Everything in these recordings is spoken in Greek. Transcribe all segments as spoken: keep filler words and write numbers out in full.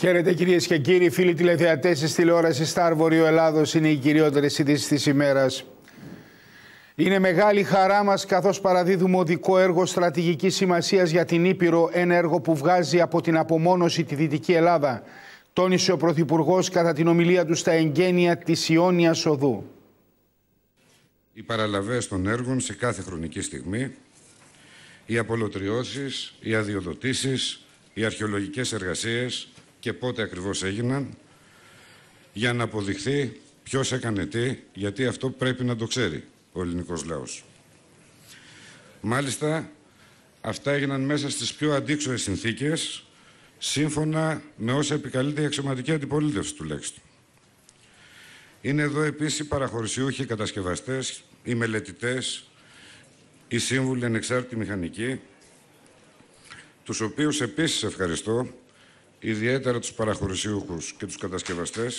Χαίρετε κυρίες και κύριοι, φίλοι τηλεθεατές της τηλεόρασης Σταρ Βορείου Ελλάδος. Είναι οι κυριότερες ειδήσεις της ημέρας. Είναι μεγάλη χαρά μας καθώς παραδίδουμε οδικό έργο στρατηγικής σημασίας για την Ήπειρο, ένα έργο που βγάζει από την απομόνωση τη Δυτική Ελλάδα, τόνισε ο Πρωθυπουργός κατά την ομιλία του στα εγγένεια της Ιόνιας Οδού. Οι παραλαβές των έργων σε κάθε χρονική στιγμή, οι απολωτριώσεις, οι αδειοδοτήσεις, οι αρχαιολογικές εργασίες και πότε ακριβώς έγιναν, για να αποδειχθεί ποιος έκανε τι, γιατί αυτό πρέπει να το ξέρει ο ελληνικός λαός. Μάλιστα, αυτά έγιναν μέσα στις πιο αντίξωες συνθήκες, σύμφωνα με όσα επικαλείται η αξιωματική αντιπολίτευση τουλάχιστον. Είναι εδώ επίσης οι παραχωρησιούχοι, οι κατασκευαστές, οι μελετητές, οι σύμβουλοι ανεξάρτητοι μηχανικοί, τους οποίους επίσης ευχαριστώ, ιδιαίτερα τους παραχωρησιούχους και τους κατασκευαστές,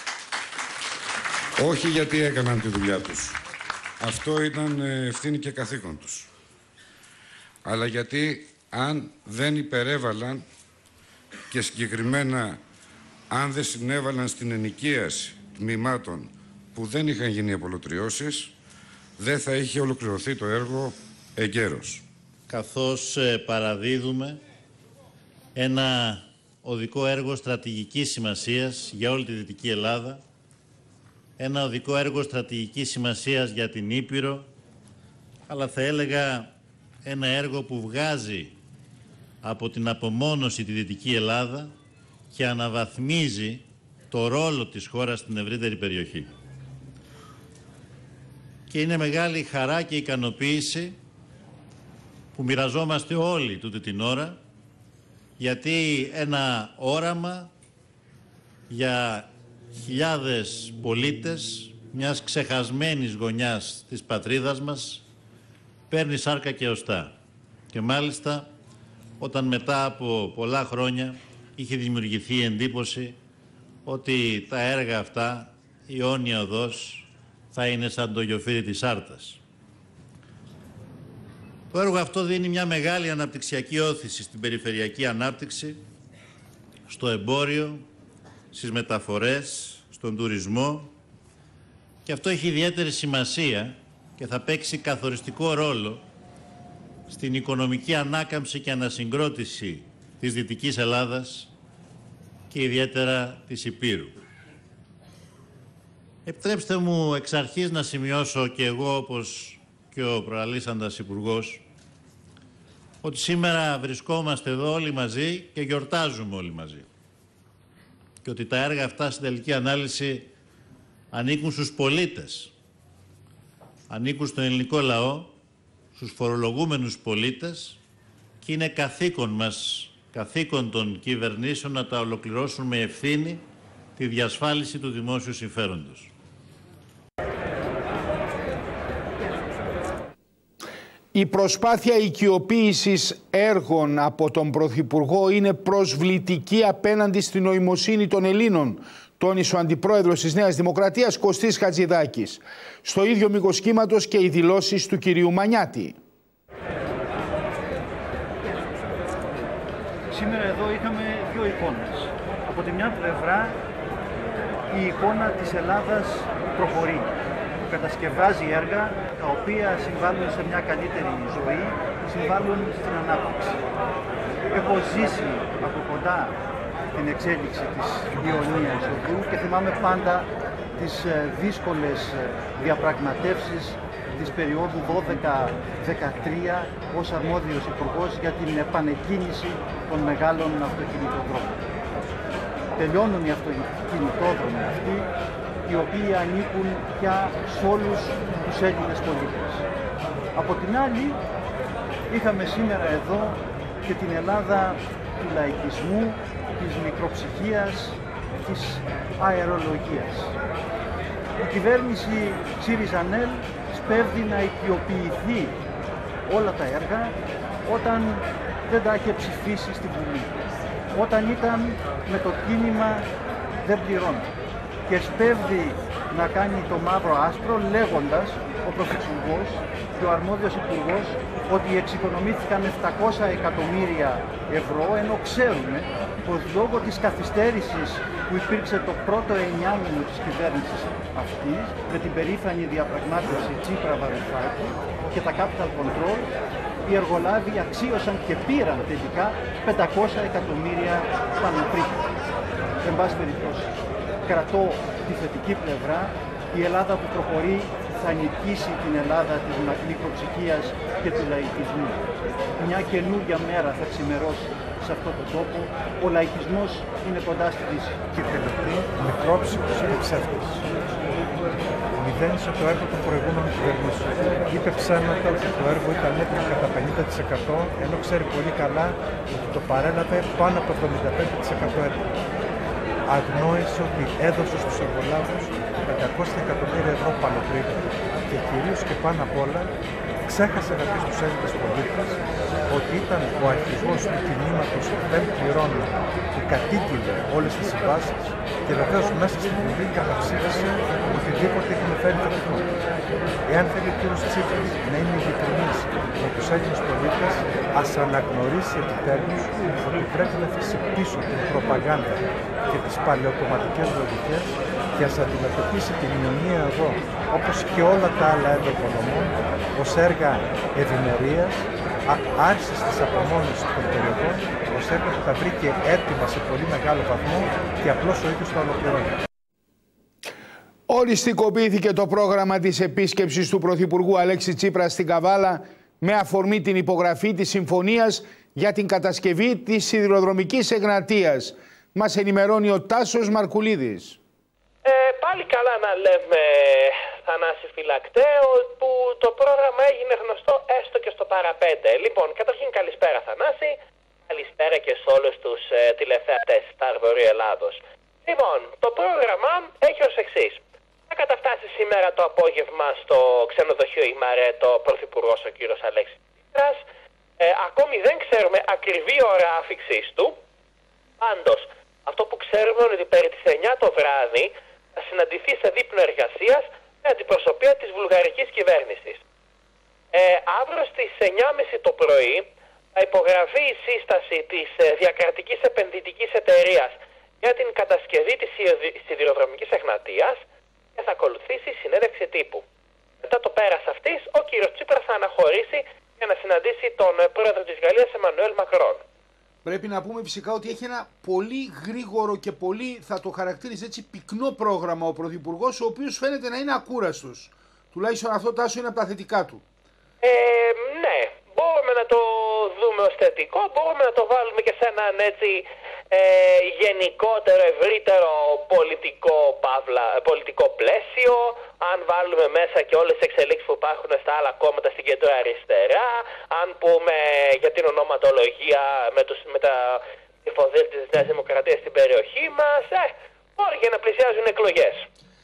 όχι γιατί έκαναν τη δουλειά τους, αυτό ήταν ευθύνη και καθήκον τους, αλλά γιατί αν δεν υπερέβαλαν και συγκεκριμένα αν δεν συνέβαλαν στην ενοικίαση τμήματων που δεν είχαν γίνει απολωτριώσεις, δεν θα είχε ολοκληρωθεί το έργο εγκαίρως. Καθώς παραδίδουμε ένα οδικό έργο στρατηγικής σημασίας για όλη τη Δυτική Ελλάδα, ένα οδικό έργο στρατηγικής σημασίας για την Ήπειρο, αλλά θα έλεγα ένα έργο που βγάζει από την απομόνωση τη Δυτική Ελλάδα και αναβαθμίζει το ρόλο της χώρας στην ευρύτερη περιοχή. Και είναι μεγάλη χαρά και ικανοποίηση που μοιραζόμαστε όλοι τούτη την ώρα, γιατί ένα όραμα για χιλιάδες πολίτες μιας ξεχασμένης γωνιάς της πατρίδας μας παίρνει σάρκα και οστά. Και μάλιστα όταν μετά από πολλά χρόνια είχε δημιουργηθεί η εντύπωση ότι τα έργα αυτά, η Ιόνια Οδός, θα είναι σαν το γιοφύρι της Άρτας. Το έργο αυτό δίνει μια μεγάλη αναπτυξιακή όθηση στην περιφερειακή ανάπτυξη, στο εμπόριο, στις μεταφορές, στον τουρισμό, και αυτό έχει ιδιαίτερη σημασία και θα παίξει καθοριστικό ρόλο στην οικονομική ανάκαμψη και ανασυγκρότηση της Δυτικής Ελλάδας και ιδιαίτερα της Ηπείρου. Επιτρέψτε μου εξ αρχής να σημειώσω και εγώ, όπως και ο προαλήσαντας Υπουργός, ότι σήμερα βρισκόμαστε εδώ όλοι μαζί και γιορτάζουμε όλοι μαζί. Και ότι τα έργα αυτά στην τελική ανάλυση ανήκουν στους πολίτες, ανήκουν στον ελληνικό λαό, στους φορολογούμενους πολίτες, και είναι καθήκον μας, καθήκον των κυβερνήσεων, να τα ολοκληρώσουν με ευθύνη τη διασφάλιση του δημόσιου συμφέροντος. Η προσπάθεια οικειοποίησης έργων από τον Πρωθυπουργό είναι προσβλητική απέναντι στην νοημοσύνη των Ελλήνων, τόνισε ο Αντιπρόεδρος της Νέας Δημοκρατίας Κωστής Χατζηδάκης. Στο ίδιο μήκος κύματος και οι δηλώσεις του κυρίου Μανιάτη. Σήμερα εδώ είχαμε δύο εικόνες. Από τη μια πλευρά η εικόνα της Ελλάδας προχωρεί. Κατασκευάζει έργα τα οποία συμβάλλουν σε μια καλύτερη ζωή, συμβάλλουν στην ανάπτυξη. Έχω ζήσει από κοντά την εξέλιξη της Ιωνίας Οδού και θυμάμαι πάντα τις δύσκολες διαπραγματεύσεις της περίοδου δώδεκα δεκατρία ως αρμόδιος υπουργός για την επανεκκίνηση των μεγάλων αυτοκινητοδρόμων. Τελειώνουν οι αυτοκινητόδρομοι αυτοί, οι οποίοι ανήκουν πια σε όλους τους Έλληνες πολίτες. Από την άλλη, είχαμε σήμερα εδώ και την Ελλάδα του λαϊκισμού, της μικροψυχίας, της αερολογίας. Η κυβέρνηση ΣΥΡΙΖΑ-ΝΕΛ σπέβδει να οικειοποιηθεί όλα τα έργα όταν δεν τα είχε ψηφίσει στην Βουλή, όταν ήταν με το κίνημα «Δεν πληρώνει», και σπέβδει να κάνει το μαύρο άσπρο, λέγοντας ο Πρωθυπουργός και ο αρμόδιος Υπουργός ότι εξοικονομήθηκαν επτακόσια εκατομμύρια ευρώ, ενώ ξέρουμε πως λόγω της καθυστέρησης που υπήρξε το πρώτο εννιάμηνο της κυβέρνησης αυτής, με την περήφανη διαπραγμάτευση Τσίπρα-Βαρουφάκη και τα capital control, οι εργολάβοι αξίωσαν και πήραν τελικά πεντακόσια εκατομμύρια πανεπρίκη. Εν πάση περιπτώσει, κρατώ τη θετική πλευρά. Η Ελλάδα που προχωρεί θα νικήσει την Ελλάδα της μικροψυχίας και του λαϊκισμού. Μια καινούργια μέρα θα ξημερώσει σε αυτόν τον τόπο. Ο λαϊκισμός είναι κοντά στη Δύση. Και τελετή μικρόψυχος είναι ψεύτης. Μηδένισε το έργο των προηγούμενων κυβερνήσεων. Είπε ψέματα ότι το έργο ήταν έτοιμο κατά πενήντα τοις εκατό, ενώ ξέρει πολύ καλά ότι το παρέλαβε πάνω από εβδομήντα πέντε τοις εκατό έργο. Αγνόησε ότι έδωσε στους εργολάβους πεντακόσια εκατομμύρια ευρώ πανεπρίκη και κυρίως και πάνω απ' όλα ξέχασε να πει στους Έλληνες πολίτες ότι ήταν ο αρχηγός του κινήματος «Δεν πληρώνει» που κατήγγειλε όλες τις συμβάσεις και βεβαίως μέσα στην Βουλή καταψήφισε οτιδήποτε είχε φέρει θετικό. Εάν θέλει ο κύριος Τσίπρας να είναι ειλικρινής με τους Έλληνες πολίτες, ας αναγνωρίσει επιτέλους ότι πρέπει να αφήσει πίσω την προπαγάνδα και τις παλαιοκομματικές λογικές και ας αντιμετωπίσει την κοινωνία εδώ, όπως και όλα τα άλλα έργα οικονομών, ως έργα ευημερίας, άρσης της απομόνωσης των περιοχών, ως έργα που τα βρήκε έτοιμα σε πολύ μεγάλο βαθμό και απλώς ο ίδιος τα ολοκληρώνει. Οριστικοποιήθηκε το πρόγραμμα της επίσκεψης του Πρωθυπουργού Αλέξη Τσίπρα στην Καβάλα με αφορμή την υπογραφή της συμφωνίας για την κατασκευή της σιδηροδρομικής Εγνατίας. Μας ενημερώνει ο Τάσος Μαρκουλίδης. Ε, πάλι καλά να λέμε, Θανάση Φυλακτέ, που το πρόγραμμα έγινε γνωστό έστω και στο παραπέντε. Λοιπόν, καταρχήν καλησπέρα Θανάση, καλησπέρα και σε όλους τους ε, τηλεθεατές Σταρ Βορείου Ελλάδος. Λοιπόν, το πρόγραμμα έχει ως εξής. Θα καταφτάσει σήμερα το απόγευμα στο ξενοδοχείο Ιμαρέ το Πρωθυπουργός ο κύριος Αλέξης Τσίπρας. Ε, ακόμη δεν ξέρουμε ακριβή ώρα άφηξής του. Πάντως, αυτό που ξέρουμε είναι ότι περί τις εννιά το βράδυ θα συναντηθεί σε δείπνο εργασίας με αντιπροσωπεία της βουλγαρικής κυβέρνησης. Ε, αύριο στις εννιά και μισή το πρωί θα υπογραφεί η σύσταση της ε, διακρατικής επενδυτικής εταιρείας για την κατασκευή της σιδηροδρομικής Εγνατίας και θα ακολουθήσει η συνέντευξη τύπου. Μετά το πέρας αυτής, ο κύριος Τσίπρας θα αναχωρήσει για να συναντήσει τον ε, πρόεδρο της Γαλλίας Εμμανουέλ Μακρόν. Πρέπει να πούμε φυσικά ότι έχει ένα πολύ γρήγορο και πολύ, θα το χαρακτήριζε έτσι, πυκνό πρόγραμμα ο Πρωθυπουργός, ο οποίος φαίνεται να είναι ακούραστος. Τουλάχιστον αυτό, Τάσο, είναι από τα θετικά του. Ε, ναι, μπορούμε να το δούμε ως θετικό, μπορούμε να το βάλουμε και σε έναν έτσι ε, γενικότερο, ευρύτερο πολιτικό, παύλα, πολιτικό πλαίσιο. Αν βάλουμε μέσα και όλες τις εξελίξεις που υπάρχουν στα άλλα κόμματα στην κεντρό αριστερά, αν πούμε για την ονοματολογία με, τους, με τα ψηφοδέλτια της Νέας Δημοκρατίας στην περιοχή μας, ε, όλοι για να πλησιάζουν εκλογές.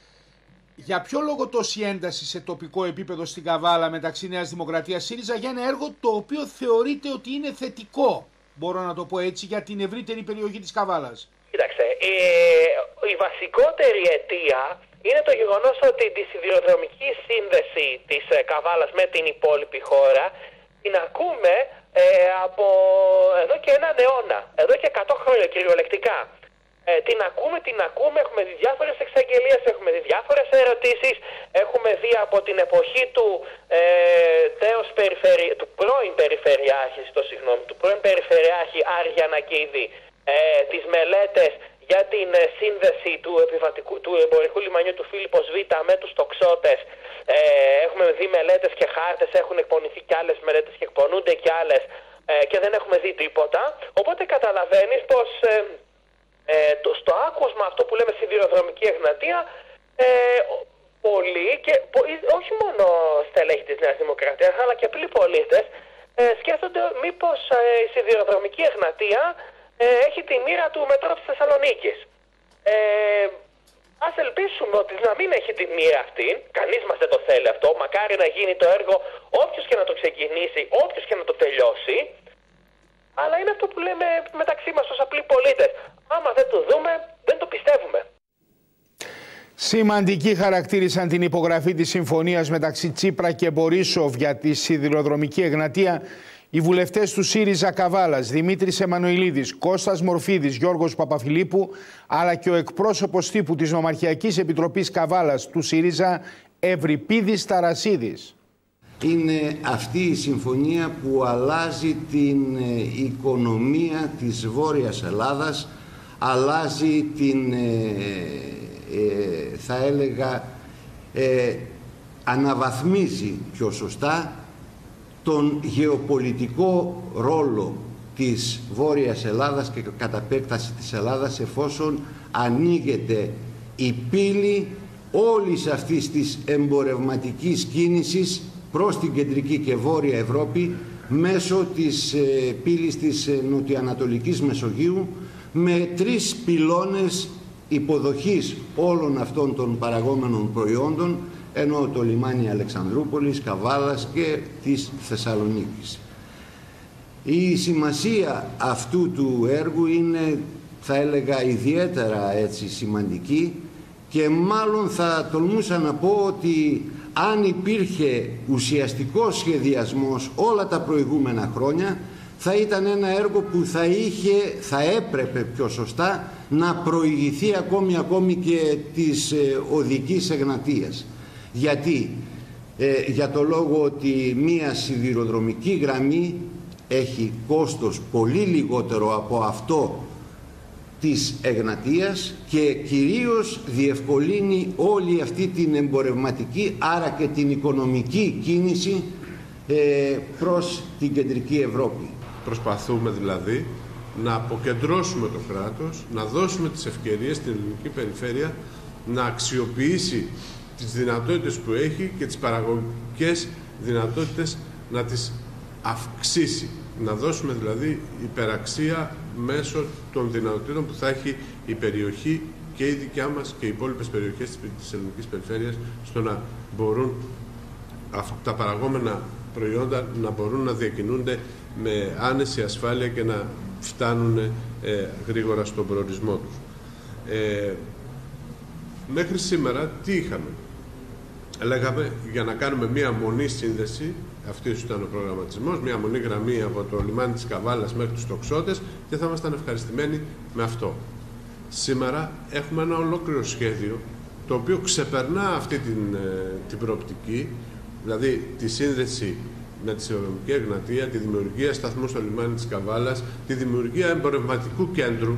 Για ποιο λόγο τόση ένταση σε τοπικό επίπεδο στην Καβάλα μεταξύ Νέας Δημοκρατίας ΣΥΡΙΖΑ για ένα έργο το οποίο θεωρείται ότι είναι θετικό, μπορώ να το πω έτσι, για την ευρύτερη περιοχή της Καβάλας? Κοίταξε, η, η βασικότερη αιτία είναι το γεγονός ότι τη σιδηροδρομική σύνδεση της Καβάλας με την υπόλοιπη χώρα την ακούμε ε, από εδώ και έναν αιώνα, εδώ και εκατό χρόνια κυριολεκτικά. Ε, την ακούμε, την ακούμε, έχουμε δει διάφορες εξαγγελίες, έχουμε δει διάφορες ερωτήσεις, έχουμε δει από την εποχή του, ε, τέος περιφερει... του πρώην Περιφερειάρχη, στο συγγνώμη, του πρώην Περιφερειάρχη Άρη Ανακίδη, ε, τις μελέτες για την ε, σύνδεση του, επιβατικού, του εμπορικού λιμανιού του Φίλιππος Β με τους τοξότες. Ε, έχουμε δει μελέτες και χάρτες, έχουν εκπονηθεί και άλλες μελέτες και εκπονούνται και άλλες ε, και δεν έχουμε δει τίποτα. Οπότε καταλαβαίνεις πως... Ε, Ε, το, στο άκουσμα αυτό που λέμε σιδηροδρομική Εγνατία, ε, πολλοί και πο, όχι μόνο στελέχη της Νέας Δημοκρατίας αλλά και απλοί πολίτες ε, σκέφτονται μήπως ε, η σιδηροδρομική Εγνατία ε, έχει τη μοίρα του μετρό της Θεσσαλονίκης. Ε, ας ελπίσουμε ότι να μην έχει τη μοίρα αυτή, κανείς μας δεν το θέλει αυτό, μακάρι να γίνει το έργο όποιος και να το ξεκινήσει, όποιος και να το τελειώσει. Αλλά είναι αυτό που λέμε μεταξύ μας ως απλοί πολίτες. Άμα δεν το δούμε, δεν το πιστεύουμε. Σημαντικοί χαρακτήρισαν την υπογραφή της συμφωνίας μεταξύ Τσίπρα και Μπορίσοφ για τη σιδηροδρομική Εγνατία Οι βουλευτές του ΣΥΡΙΖΑ Καβάλας, Δημήτρης Εμμανουηλίδης, Κώστας Μορφίδης, Γιώργος Παπαφιλίππου, αλλά και ο εκπρόσωπος τύπου της Νομαρχιακής Επιτροπής Καβάλας του ΣΥΡΙΖΑ, Ευρυπίδης Ταρασίδης. Είναι αυτή η συμφωνία που αλλάζει την οικονομία της Βόρειας Ελλάδας, αλλάζει την, ε, ε, θα έλεγα, ε, αναβαθμίζει πιο σωστά τον γεωπολιτικό ρόλο της Βόρειας Ελλάδας και κατά επέκταση της Ελλάδας, εφόσον ανοίγεται η πύλη όλης αυτής της εμπορευματικής κίνησης προς την κεντρική και βόρεια Ευρώπη μέσω της ε, πύλης της ε, νοτιοανατολικής Μεσογείου, με τρεις πυλώνες υποδοχής όλων αυτών των παραγόμενων προϊόντων, ενώ το λιμάνι Αλεξανδρούπολης, Καβάλας και της Θεσσαλονίκης. Η σημασία αυτού του έργου είναι, θα έλεγα, ιδιαίτερα έτσι σημαντική, και μάλλον θα τολμούσα να πω ότι αν υπήρχε ουσιαστικός σχεδιασμός όλα τα προηγούμενα χρόνια, θα ήταν ένα έργο που θα είχε, θα έπρεπε πιο σωστά να προηγηθεί ακόμη ακόμη και της ε, οδικής Εγνατίας. Γιατί? Ε, για το λόγο ότι μία σιδηροδρομική γραμμή έχει κόστος πολύ λιγότερο από αυτό της Εγνατίας και κυρίως διευκολύνει όλη αυτή την εμπορευματική, άρα και την οικονομική κίνηση ε, προς την κεντρική Ευρώπη. Προσπαθούμε δηλαδή να αποκεντρώσουμε το κράτος, να δώσουμε τις ευκαιρίες στην ελληνική περιφέρεια να αξιοποιήσει τις δυνατότητες που έχει και τις παραγωγικές δυνατότητες να τις αυξήσει. Να δώσουμε δηλαδή υπεραξία μέσω των δυνατοτήτων που θα έχει η περιοχή και η δικιά μας και οι υπόλοιπες περιοχές της ελληνικής περιφέρειας, στο να μπορούν τα παραγόμενα προϊόντα να μπορούν να διακινούνται με άνεση ασφάλεια και να φτάνουν ε, γρήγορα στον προορισμό τους. Ε, μέχρι σήμερα τι είχαμε? Λέγαμε για να κάνουμε μία μονή σύνδεση, αυτός ήταν ο προγραμματισμός, μία μονή γραμμή από το λιμάνι της Καβάλας μέχρι τους Τοξότες, και θα ήμασταν ευχαριστημένοι με αυτό. Σήμερα έχουμε ένα ολόκληρο σχέδιο το οποίο ξεπερνά αυτή την, την προοπτική, δηλαδή τη σύνδεση με τη Σιδηροδρομική Εγνατία, τη δημιουργία σταθμού στο λιμάνι της Καβάλας, τη δημιουργία εμπορευματικού κέντρου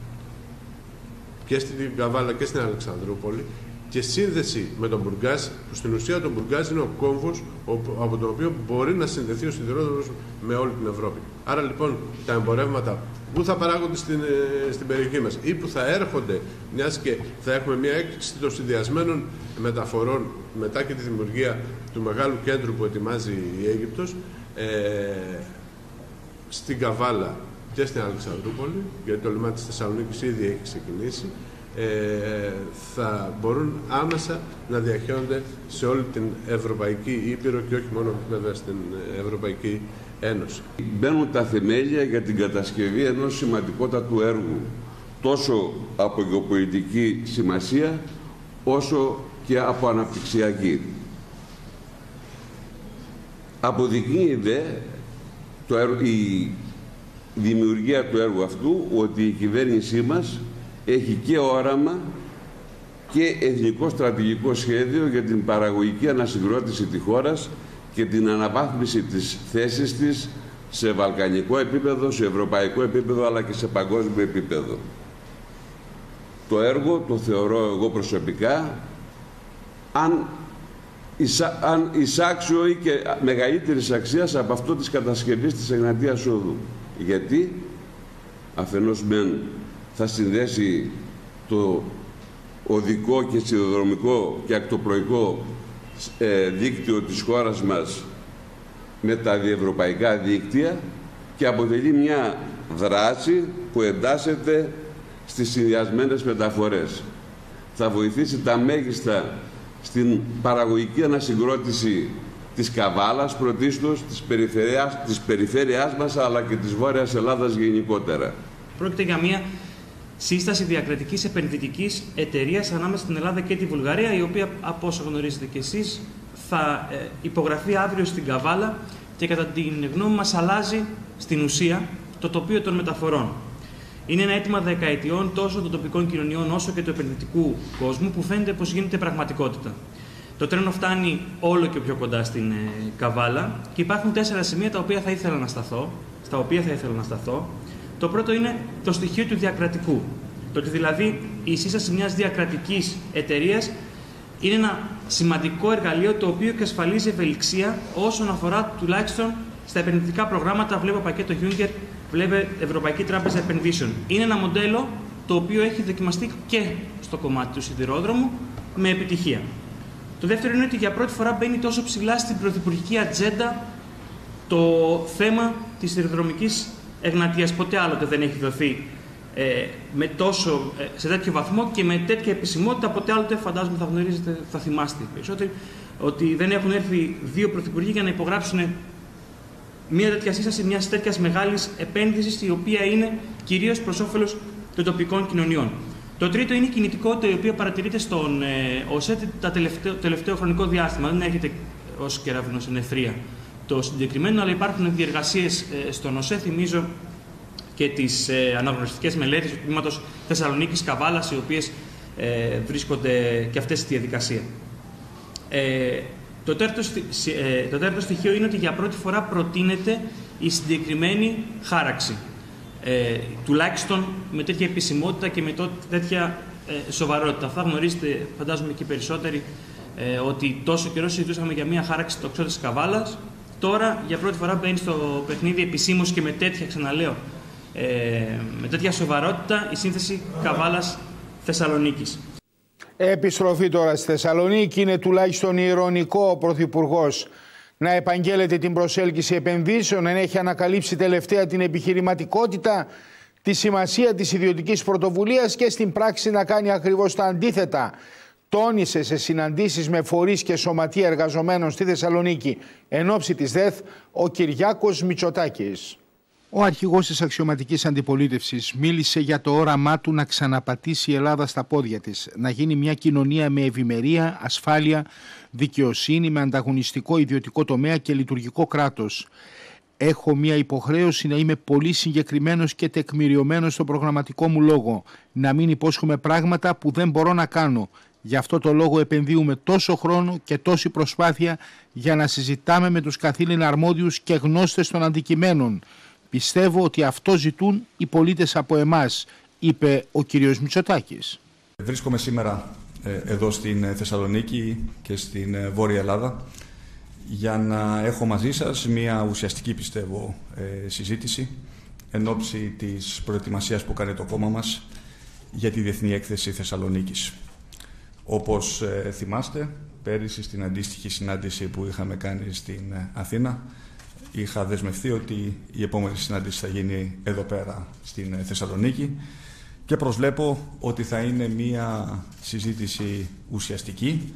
και στην Καβάλα και στην Αλεξανδρούπολη, και σύνδεση με τον Μπουργκάζ, που στην ουσία τον Μπουργκάζ είναι ο κόμβος από τον οποίο μπορεί να συνδεθεί ο σιδηρόδρομος με όλη την Ευρώπη. Άρα λοιπόν τα εμπορεύματα που θα παράγονται στην, στην περιοχή μας ή που θα έρχονται, μιας και θα έχουμε μια έκρηξη των συνδυασμένων μεταφορών μετά και τη δημιουργία του μεγάλου κέντρου που ετοιμάζει η Αίγυπτος, ε, στην Καβάλα και στην Αλεξανδρούπολη, γιατί το λιμάνι της Θεσσαλονίκης ήδη έχει ξεκινήσει, ε, θα μπορούν άμεσα να διαχέονται σε όλη την Ευρωπαϊκή Ήπειρο και όχι μόνο βέβαια στην Ευρωπαϊκή Ένωση. Μπαίνουν τα θεμέλια για την κατασκευή ενός σημαντικότατου έργου, τόσο από γεωπολιτική σημασία όσο και από αναπτυξιακή. Αποδεικνύεται το έργο, η δημιουργία του έργου αυτού, ότι η κυβέρνησή μας έχει και όραμα και εθνικό στρατηγικό σχέδιο για την παραγωγική ανασυγκρότηση της χώρας και την αναβάθμιση της θέσης της σε βαλκανικό επίπεδο, σε ευρωπαϊκό επίπεδο, αλλά και σε παγκόσμιο επίπεδο. Το έργο το θεωρώ εγώ προσωπικά αν, εισά, αν εισάξιο ή και μεγαλύτερης αξίας από αυτό της κατασκευής της Εγνατίας Οδού. Γιατί αφενός μεν θα συνδέσει το οδικό και σιδηροδρομικό και ακτοπλοϊκό ε, δίκτυο της χώρας μας με τα διευρωπαϊκά δίκτυα και αποτελεί μια δράση που εντάσσεται στις συνδυασμένες μεταφορές. Θα βοηθήσει τα μέγιστα στην παραγωγική ανασυγκρότηση της Καβάλας, πρωτίστως της περιφέρειάς, της περιφέρειάς μας, αλλά και της Βόρειας Ελλάδας γενικότερα. Πρόκειται για μια σύσταση διακρατικής επενδυτικής εταιρείας ανάμεσα στην Ελλάδα και τη Βουλγαρία, η οποία, από όσο γνωρίζετε κι εσείς, θα υπογραφεί αύριο στην Καβάλα και κατά την γνώμη μας αλλάζει στην ουσία το τοπίο των μεταφορών. Είναι ένα αίτημα δεκαετιών τόσο των τοπικών κοινωνιών όσο και του επενδυτικού κόσμου που φαίνεται πως γίνεται πραγματικότητα. Το τρένο φτάνει όλο και πιο κοντά στην ε, Καβάλα και υπάρχουν τέσσερα σημεία τα οποία θα ήθελα να σταθώ, στα οποία θα ήθελα να σταθώ. Το πρώτο είναι το στοιχείο του διακρατικού. Το ότι δηλαδή η σύσταση μιας διακρατικής εταιρείας είναι ένα σημαντικό εργαλείο το οποίο εξασφαλίζει ευελιξία όσον αφορά τουλάχιστον στα επενδυτικά προγράμματα. Βλέπω πακέτο Juncker, βλέπε Ευρωπαϊκή Τράπεζα Επενδύσεων. Είναι ένα μοντέλο το οποίο έχει δοκιμαστεί και στο κομμάτι του σιδηρόδρομου με επιτυχία. Το δεύτερο είναι ότι για πρώτη φορά μπαίνει τόσο ψηλά στην πρωθυπουργική ατζέντα το θέμα της σιδηροδρομικής εγνατίας. Ποτέ άλλοτε δεν έχει δοθεί ε, με τόσο, ε, σε τέτοιο βαθμό και με τέτοια επισημότητα. Ποτέ άλλοτε, φαντάζομαι θα γνωρίζετε, θα θυμάστε περισσότεροι, ότι δεν έχουν έρθει δύο πρωθυπουργοί για να υπογράψουν μια τέτοια σύσταση, μια τέτοια μεγάλη επένδυση, η οποία είναι κυρίως προς όφελος των τοπικών κοινωνιών. Το τρίτο είναι η κινητικότητα, η οποία παρατηρείται στον ε, ΟΣΕ το τελευταίο, τελευταίο χρονικό διάστημα. Δεν έρχεται ως κεραυνοσυννεφρία το συγκεκριμένο, αλλά υπάρχουν διεργασίες ε, στον ΟΣΕ. Θυμίζω και τις ε, αναγνωριστικές μελέτες του τμήματος Θεσσαλονίκης Καβάλας, οι οποίες ε, βρίσκονται και αυτές στη διαδικασία. Ε, το, τέταρτο, ε, το τέταρτο στοιχείο είναι ότι για πρώτη φορά προτείνεται η συγκεκριμένη χάραξη. Ε, τουλάχιστον με τέτοια επισημότητα και με τέτοια ε, σοβαρότητα. Θα γνωρίζετε, φαντάζομαι και περισσότεροι, ε, ότι τόσο καιρό συζητούσαμε για μια χάραξη τοξότης της Καβάλας. Τώρα για πρώτη φορά μπαίνει στο παιχνίδι επισήμως και με τέτοια, ξαναλέω, ε, με τέτοια σοβαρότητα η σύνθεση Καβάλας Θεσσαλονίκης. Επιστροφή τώρα στη Θεσσαλονίκη. Είναι τουλάχιστον ηρωνικό ο Πρωθυπουργός να επαγγέλλεται την προσέλκυση επενδύσεων, να έχει ανακαλύψει τελευταία την επιχειρηματικότητα, τη σημασία της ιδιωτικής πρωτοβουλίας και στην πράξη να κάνει ακριβώς τα αντίθετα. Τόνισε σε συναντήσεις με φορείς και σωματεία εργαζομένων στη Θεσσαλονίκη εν ώψη της ΔΕΘ ο Κυριάκος Μητσοτάκης. Ο αρχηγός της αξιωματικής αντιπολίτευσης μίλησε για το όραμά του να ξαναπατήσει η Ελλάδα στα πόδια της, να γίνει μια κοινωνία με ευημερία, ασφάλεια, δικαιοσύνη, με ανταγωνιστικό ιδιωτικό τομέα και λειτουργικό κράτος. Έχω μια υποχρέωση να είμαι πολύ συγκεκριμένος και τεκμηριωμένος στο προγραμματικό μου λόγο, να μην υπόσχομαι πράγματα που δεν μπορώ να κάνω. Γι' αυτό το λόγο επενδύουμε τόσο χρόνο και τόση προσπάθεια για να συζητάμε με τους καθήλυνα αρμόδιους και γνώστες των αντικειμένων. Πιστεύω ότι αυτό ζητούν οι πολίτες από εμάς, είπε ο κύριος Μητσοτάκης. Βρίσκομαι σήμερα ε, εδώ στην Θεσσαλονίκη και στην ε, Βόρεια Ελλάδα για να έχω μαζί σας μια ουσιαστική, πιστεύω, ε, συζήτηση εν ώψη της προετοιμασίας που κάνει το κόμμα μας για τη Διεθνή Έκθεση Θεσσαλονίκης. Όπως ε, θυμάστε, πέρυσι στην αντίστοιχη συνάντηση που είχαμε κάνει στην ε, Αθήνα, είχα δεσμευτεί ότι η επόμενη συνάντηση θα γίνει εδώ πέρα στην Θεσσαλονίκη και προσβλέπω ότι θα είναι μια συζήτηση ουσιαστική,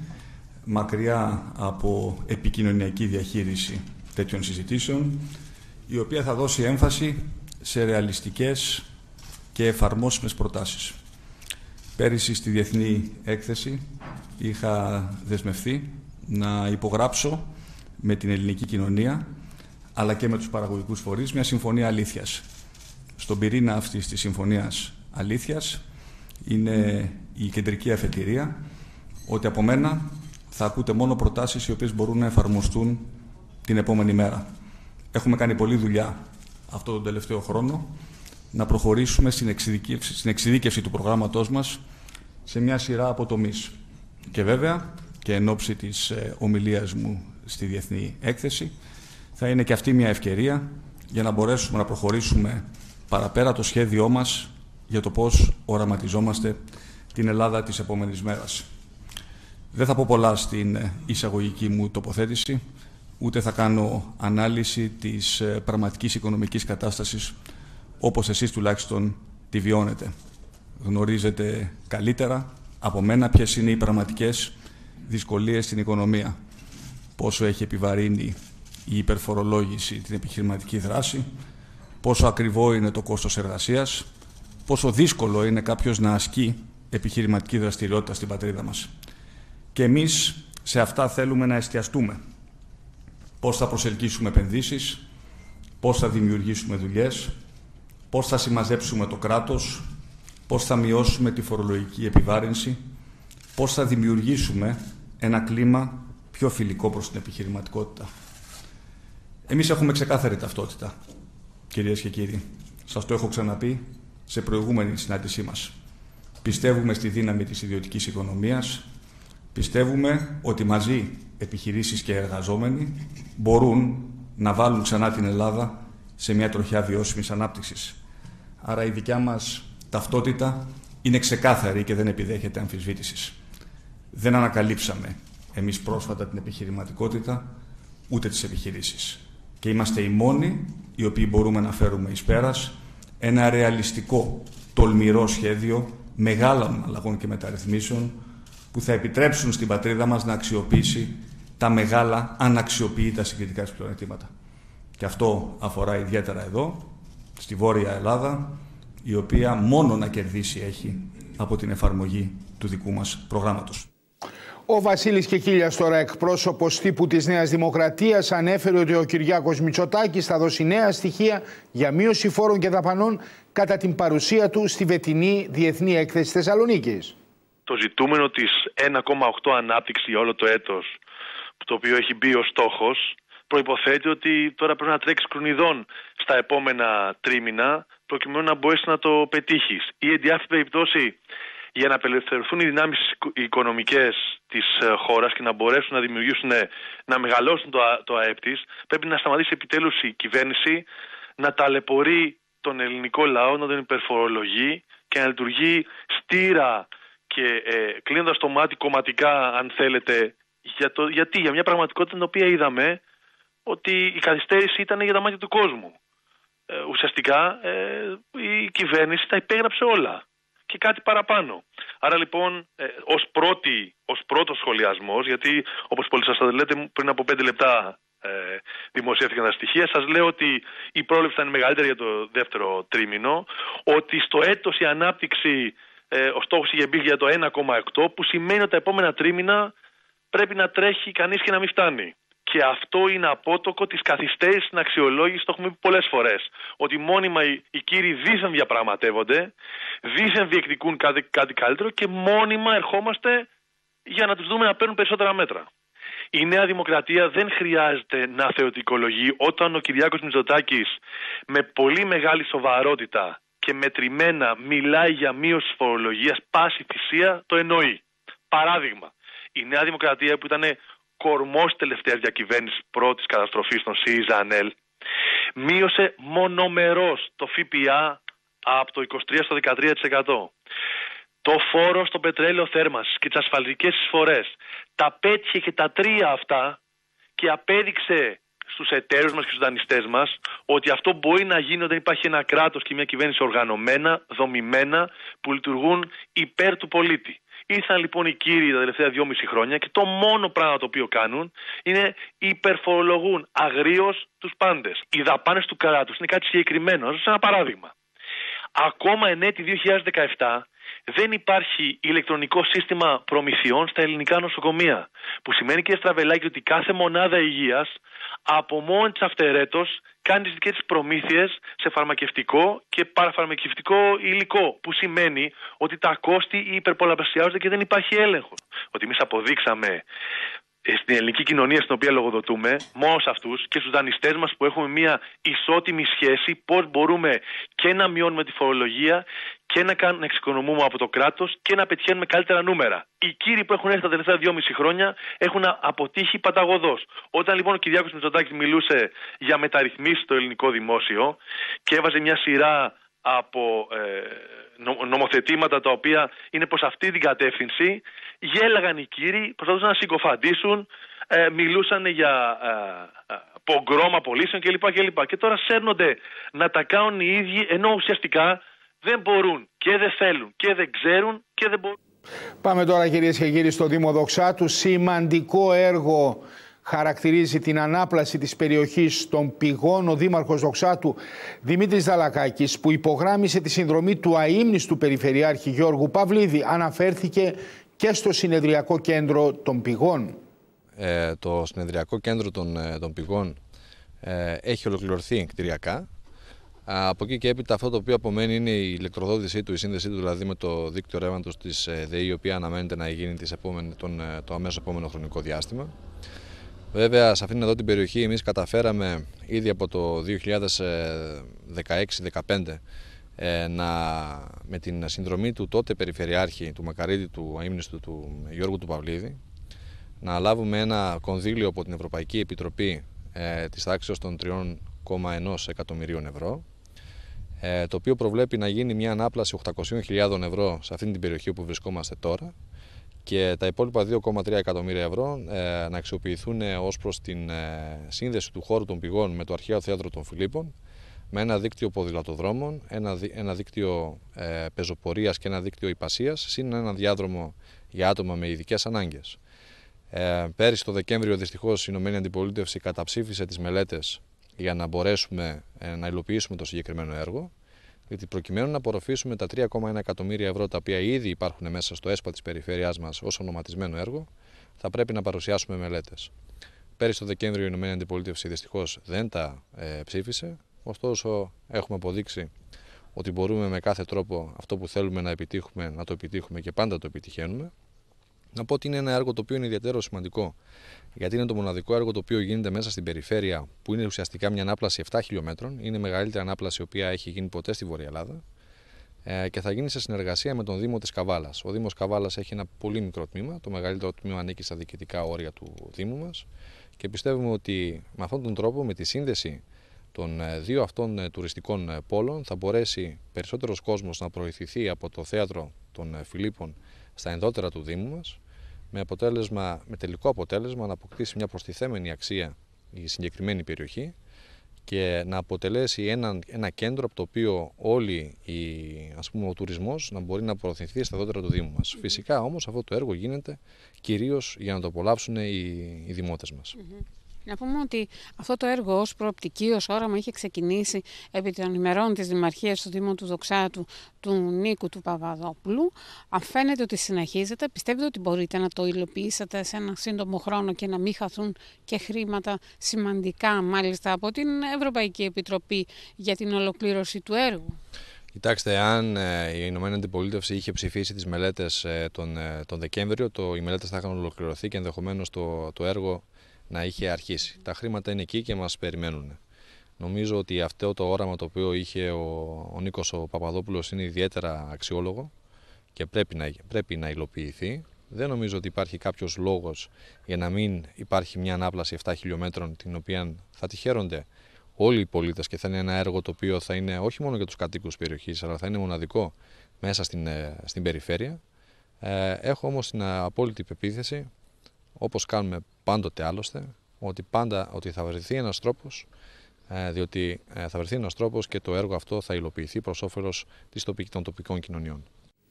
μακριά από επικοινωνιακή διαχείριση τέτοιων συζητήσεων, η οποία θα δώσει έμφαση σε ρεαλιστικές και εφαρμόσιμες προτάσεις. Πέρυσι στη Διεθνή Έκθεση είχα δεσμευτεί να υπογράψω με την ελληνική κοινωνία αλλά και με τους παραγωγικούς φορείς μια συμφωνία αλήθειας. Στον πυρήνα αυτής της συμφωνίας αλήθειας είναι η κεντρική αφετηρία ότι από μένα θα ακούτε μόνο προτάσεις οι οποίες μπορούν να εφαρμοστούν την επόμενη μέρα. Έχουμε κάνει πολλή δουλειά αυτό τον τελευταίο χρόνο να προχωρήσουμε στην εξειδίκευση, στην εξειδίκευση του προγράμματός μας σε μια σειρά από τομείς. Και βέβαια, και εν ώψη της ε, ομιλίας μου στη Διεθνή Έκθεση, θα είναι και αυτή μια ευκαιρία για να μπορέσουμε να προχωρήσουμε παραπέρα το σχέδιό μας για το πώς οραματιζόμαστε την Ελλάδα της επόμενης μέρας. Δεν θα πω πολλά στην εισαγωγική μου τοποθέτηση, ούτε θα κάνω ανάλυση της πραγματικής οικονομικής κατάστασης όπως εσείς τουλάχιστον τη βιώνετε. Γνωρίζετε καλύτερα από μένα ποιες είναι οι πραγματικές δυσκολίες στην οικονομία, πόσο έχει επιβαρύνει η υπερφορολόγηση την επιχειρηματική δράση, πόσο ακριβό είναι το κόστος εργασίας, πόσο δύσκολο είναι κάποιος να ασκεί επιχειρηματική δραστηριότητα στην πατρίδα μας. Και εμείς σε αυτά θέλουμε να εστιαστούμε. πώς θα προσελκύσουμε επενδύσεις, πώς θα δημιουργήσουμε δουλειές, πώς θα συμμαζέψουμε το κράτος, πώς θα μειώσουμε τη φορολογική επιβάρυνση, πώς θα δημιουργήσουμε ένα κλίμα πιο φιλικό προς την επιχειρηματικότητα. Εμείς έχουμε ξεκάθαρη ταυτότητα, κυρίες και κύριοι. Σας το έχω ξαναπεί σε προηγούμενη συνάντησή μας. Πιστεύουμε στη δύναμη της ιδιωτικής οικονομίας. Πιστεύουμε ότι μαζί επιχειρήσεις και εργαζόμενοι μπορούν να βάλουν ξανά την Ελλάδα σε μια τροχιά βιώσιμης ανάπτυξης. Άρα η δικιά μας ταυτότητα είναι ξεκάθαρη και δεν επιδέχεται αμφισβήτησης. Δεν ανακαλύψαμε εμείς πρόσφατα την επιχειρηματικότητα, ούτε τις επιχειρήσεις. Και είμαστε οι μόνοι οι οποίοι μπορούμε να φέρουμε εις πέρας ένα ρεαλιστικό, τολμηρό σχέδιο μεγάλων αλλαγών και μεταρρυθμίσεων που θα επιτρέψουν στην πατρίδα μας να αξιοποιήσει τα μεγάλα αναξιοποιητά συγκριτικά της πλεονεκτήματα. Και αυτό αφορά ιδιαίτερα εδώ, στη Βόρεια Ελλάδα, η οποία μόνο να κερδίσει έχει από την εφαρμογή του δικού μας προγράμματος. Ο Βασίλης Κεκίλιας, τώρα εκπρόσωπος τύπου της Νέας Δημοκρατίας, ανέφερε ότι ο Κυριάκος Μητσοτάκης θα δώσει νέα στοιχεία για μείωση φόρων και δαπανών κατά την παρουσία του στη βετινή Διεθνή Έκθεση Θεσσαλονίκης. Το ζητούμενο της ένα κόμμα οκτώ ανάπτυξη για όλο το έτος, το οποίο έχει μπει ως στόχος, προϋποθέτει ότι τώρα πρέπει να τρέξει κρουνιδών στα επόμενα τρίμηνα προκειμένου να μπορέσει να το πετύχεις. Ή εν τη αυτή περιπτώσει, για να απελευθερωθούν οι δυνάμεις οικονομικές της χώρας και να μπορέσουν να δημιουργήσουν, να μεγαλώσουν το, το ΑΕΠ της, πρέπει να σταματήσει επιτέλους η κυβέρνηση να ταλαιπωρεί τον ελληνικό λαό, να τον υπερφορολογεί και να λειτουργεί στήρα και ε, κλείνοντας το μάτι κομματικά, αν θέλετε. Για το, γιατί, για μια πραγματικότητα την οποία είδαμε ότι η καθυστέρηση ήταν για τα μάτια του κόσμου. Ε, ουσιαστικά ε, η κυβέρνηση τα υπέγραψε όλα και κάτι παραπάνω. Άρα λοιπόν, ε, ως, πρώτη, ως πρώτος σχολιασμός, γιατί όπως πολύ σας τα λέτε πριν από πέντε λεπτά ε, δημοσιεύτηκαν τα στοιχεία, σας λέω ότι η πρόληψη θα είναι μεγαλύτερη για το δεύτερο τρίμηνο, ότι στο έτος η ανάπτυξη, ε, ο στόχος είχε μπει για το ένα κόμμα οκτώ, που σημαίνει ότι τα επόμενα τρίμηνα πρέπει να τρέχει κανείς και να μην φτάνει. Και αυτό είναι απότοκο της καθυστέρησης στην αξιολόγηση, το έχουμε πει πολλές φορές. Ότι μόνιμα οι, οι κύριοι δίθεν διαπραγματεύονται, δίθεν διεκδικούν κάτι, κάτι καλύτερο και μόνιμα ερχόμαστε για να τους δούμε να παίρνουν περισσότερα μέτρα. Η Νέα Δημοκρατία δεν χρειάζεται να θεωτικολογεί όταν ο Κυριάκος Μητσοτάκης με πολύ μεγάλη σοβαρότητα και μετρημένα μιλάει για μείωση της φορολογίας, πάση θυσία το εννοεί. Παράδειγμα, η Νέα Δημοκρατία που ήταν κορμός τελευταίας διακυβέρνησης πρώτης καταστροφής των ΣΥΡΙΖΑ-ΑΝΕΛ, μείωσε μονομερός το ΦΠΑ από το είκοσι τρία στο δεκατρία τοις εκατό. Το φόρο στο πετρέλαιο θέρμανσης και τις ασφαλιστικές εισφορές τα πέτυχε και τα τρία αυτά και απέδειξε στους εταίρους μας και στους δανειστές μας ότι αυτό μπορεί να γίνει όταν υπάρχει ένα κράτος και μια κυβέρνηση οργανωμένα, δομημένα, που λειτουργούν υπέρ του πολίτη. Ήρθαν λοιπόν οι κύριοι τα τελευταία δυόμιση χρόνια και το μόνο πράγμα το οποίο κάνουν είναι υπερφορολογούν αγρίως τους πάντες. Οι δαπάνες του κράτους είναι κάτι συγκεκριμένο. Να σας ένα παράδειγμα. Ακόμα εν έτη δύο χιλιάδες δεκαεπτά δεν υπάρχει ηλεκτρονικό σύστημα προμηθειών στα ελληνικά νοσοκομεία. Που σημαίνει, κύριε Στραβελάκη, ότι κάθε μονάδα υγείας από μόνη της αυτερέτως κάνει τις δικές της προμήθειες σε φαρμακευτικό και παραφαρμακευτικό υλικό. Που σημαίνει ότι τα κόστη υπερπολαπλασιάζονται και δεν υπάρχει έλεγχο. Ότι εμείς αποδείξαμε στην ελληνική κοινωνία στην οποία λογοδοτούμε, μόνο σε αυτούς και στους δανειστές μας που έχουμε μια ισότιμη σχέση, πώς μπορούμε και να μειώνουμε τη φορολογία και να, κάνουμε, να εξοικονομούμε από το κράτος και να πετυχαίνουμε καλύτερα νούμερα. Οι κύριοι που έχουν έρθει τα τελευταία δυόμιση χρόνια έχουν αποτύχει παταγωδώς. Όταν λοιπόν ο Κυριάκος Μητσοτάκης μιλούσε για μεταρρυθμίσεις στο ελληνικό δημόσιο και έβαζε μια σειρά από ε, νομοθετήματα τα οποία είναι προς αυτή την κατεύθυνση, γέλαγαν οι κύριοι, προσπαθούσαν να συγκοφαντήσουν, ε, μιλούσαν για ε, ε, πογκρόμα πωλήσεων κλπ, κλπ. Και τώρα σέρνονται να τα κάνουν οι ίδιοι, ενώ ουσιαστικά δεν μπορούν και δεν θέλουν και δεν ξέρουν και δεν μπορούν. Πάμε τώρα, κυρίες και κύριοι, στο Δήμο Δοξάτου. Σημαντικό έργο χαρακτηρίζει την ανάπλαση της περιοχής των πηγών ο Δήμαρχος Δοξάτου Δημήτρης Δαλακάκης, που υπογράμμισε τη συνδρομή του αείμνηστου Περιφερειάρχη Γιώργου Παυλίδη. Αναφέρθηκε και στο συνεδριακό κέντρο των πηγών. ε, το συνεδριακό κέντρο των, των πηγών ε, έχει ολοκληρωθεί κτηριακά. Από εκεί και έπειτα αυτό το οποίο απομένει είναι η ηλεκτροδότησή του, η σύνδεσή του δηλαδή με το δίκτυο ρεύματος της ΔΕΗ, η οποία αναμένεται να γίνει τις επόμενες, τον, το αμέσως επόμενο χρονικό διάστημα. Βέβαια, σε αυτήν εδώ την περιοχή εμείς καταφέραμε ήδη από το δύο χιλιάδες δεκαέξι δεκαπέντε ε, να, με την συνδρομή του τότε Περιφερειάρχη, του Μακαρίδη, του αείμνηστου, του Γιώργου του Παυλίδη, να λάβουμε ένα κονδύλιο από την Ευρωπαϊκή Επιτροπή ε, της τάξης των τρία κόμμα ένα εκατομμυρίων ευρώ, ε, το οποίο προβλέπει να γίνει μια ανάπλαση οκτακόσιες χιλιάδες ευρώ σε αυτήν την περιοχή όπου βρισκόμαστε τώρα, και τα υπόλοιπα δύο κόμμα τρία εκατομμύρια ευρώ ε, να αξιοποιηθούν ως προς την ε, σύνδεση του χώρου των πηγών με το Αρχαίο Θέατρο των Φιλίππων, με ένα δίκτυο ποδηλατοδρόμων, ένα, ένα δίκτυο ε, πεζοπορίας και ένα δίκτυο υπασίας, συν ένα διάδρομο για άτομα με ειδικές ανάγκες. Ε, πέρυσι το Δεκέμβριο δυστυχώς η Ηνωμένη Αντιπολίτευση καταψήφισε τις μελέτες για να μπορέσουμε ε, να υλοποιήσουμε το συγκεκριμένο έργο, γιατί προκειμένου να απορροφήσουμε τα τρία κόμμα ένα εκατομμύρια ευρώ τα οποία ήδη υπάρχουν μέσα στο ΕΣΠΑ της περιφέρειάς μας ως ονοματισμένο έργο, θα πρέπει να παρουσιάσουμε μελέτες. Πέρυσι το Δεκέμβριο η Ηνωμένη Αντιπολίτευση δυστυχώς δεν τα ε, ψήφισε, ωστόσο έχουμε αποδείξει ότι μπορούμε με κάθε τρόπο αυτό που θέλουμε να επιτύχουμε, να το επιτύχουμε και πάντα το επιτυχαίνουμε. Να πω ότι είναι ένα έργο το οποίο είναι ιδιαίτερο σημαντικό, γιατί είναι το μοναδικό έργο το οποίο γίνεται μέσα στην περιφέρεια, που είναι ουσιαστικά μια ανάπλαση επτά χιλιόμετρων. Είναι η μεγαλύτερη ανάπλαση η οποία έχει γίνει ποτέ στη Βόρεια Ελλάδα ε, και θα γίνει σε συνεργασία με τον Δήμο της Καβάλας. Ο Δήμος Καβάλας έχει ένα πολύ μικρό τμήμα, το μεγαλύτερο τμήμα ανήκει στα διοικητικά όρια του Δήμου μας, και πιστεύουμε ότι με αυτόν τον τρόπο, με τη σύνδεση των δύο αυτών τουριστικών πόλων, θα μπορέσει περισσότερος κόσμος να προωθηθεί από το θέατρο των Φιλίππων στα ενδότερα του Δήμου μας, με, αποτέλεσμα, με τελικό αποτέλεσμα να αποκτήσει μια προστιθέμενη αξία η συγκεκριμένη περιοχή και να αποτελέσει ένα, ένα κέντρο από το οποίο όλοι οι, ας πούμε, ο τουρισμός να μπορεί να προωθηθεί στα ενδότερα του Δήμου μας. Φυσικά όμως αυτό το έργο γίνεται κυρίως για να το απολαύσουν οι, οι δημότες μας. Mm-hmm. Να πούμε ότι αυτό το έργο ως προοπτική, ως όραμα είχε ξεκινήσει επί των ημερών της Δημαρχίας του Δήμου του Δοξάτου του Νίκου του Παπαδόπουλου. Αν φαίνεται ότι συνεχίζεται, πιστεύετε ότι μπορείτε να το υλοποιήσετε σε ένα σύντομο χρόνο και να μην χαθούν και χρήματα σημαντικά, μάλιστα από την Ευρωπαϊκή Επιτροπή, για την ολοκλήρωση του έργου? Κοιτάξτε, αν ε, η Ηνωμένη Αντιπολίτευση είχε ψηφίσει τις μελέτες ε, τον, ε, τον Δεκέμβριο, το, οι μελέτες θα είχαν ολοκληρωθεί και ενδεχομένως το, το έργο να είχε αρχίσει. Τα χρήματα είναι εκεί και μας περιμένουν. Νομίζω ότι αυτό το όραμα το οποίο είχε ο, ο Νίκος ο Παπαδόπουλος είναι ιδιαίτερα αξιόλογο και πρέπει να, πρέπει να υλοποιηθεί. Δεν νομίζω ότι υπάρχει κάποιος λόγος για να μην υπάρχει μια ανάπλαση επτά χιλιόμετρων, την οποία θα τη χαίρονται όλοι οι πολίτες και θα είναι ένα έργο το οποίο θα είναι όχι μόνο για τους κατοίκους της περιοχής, αλλά θα είναι μοναδικό μέσα στην, στην περιφέρεια. Ε, έχω όμως την απόλυτη πεποίθηση, όπως κάνουμε πάντοτε άλλωστε, ότι πάντα ότι θα βρεθεί ένας τρόπος, διότι θα βρεθεί ένας τρόπος και το έργο αυτό θα υλοποιηθεί προς όφελος των τοπικών κοινωνιών.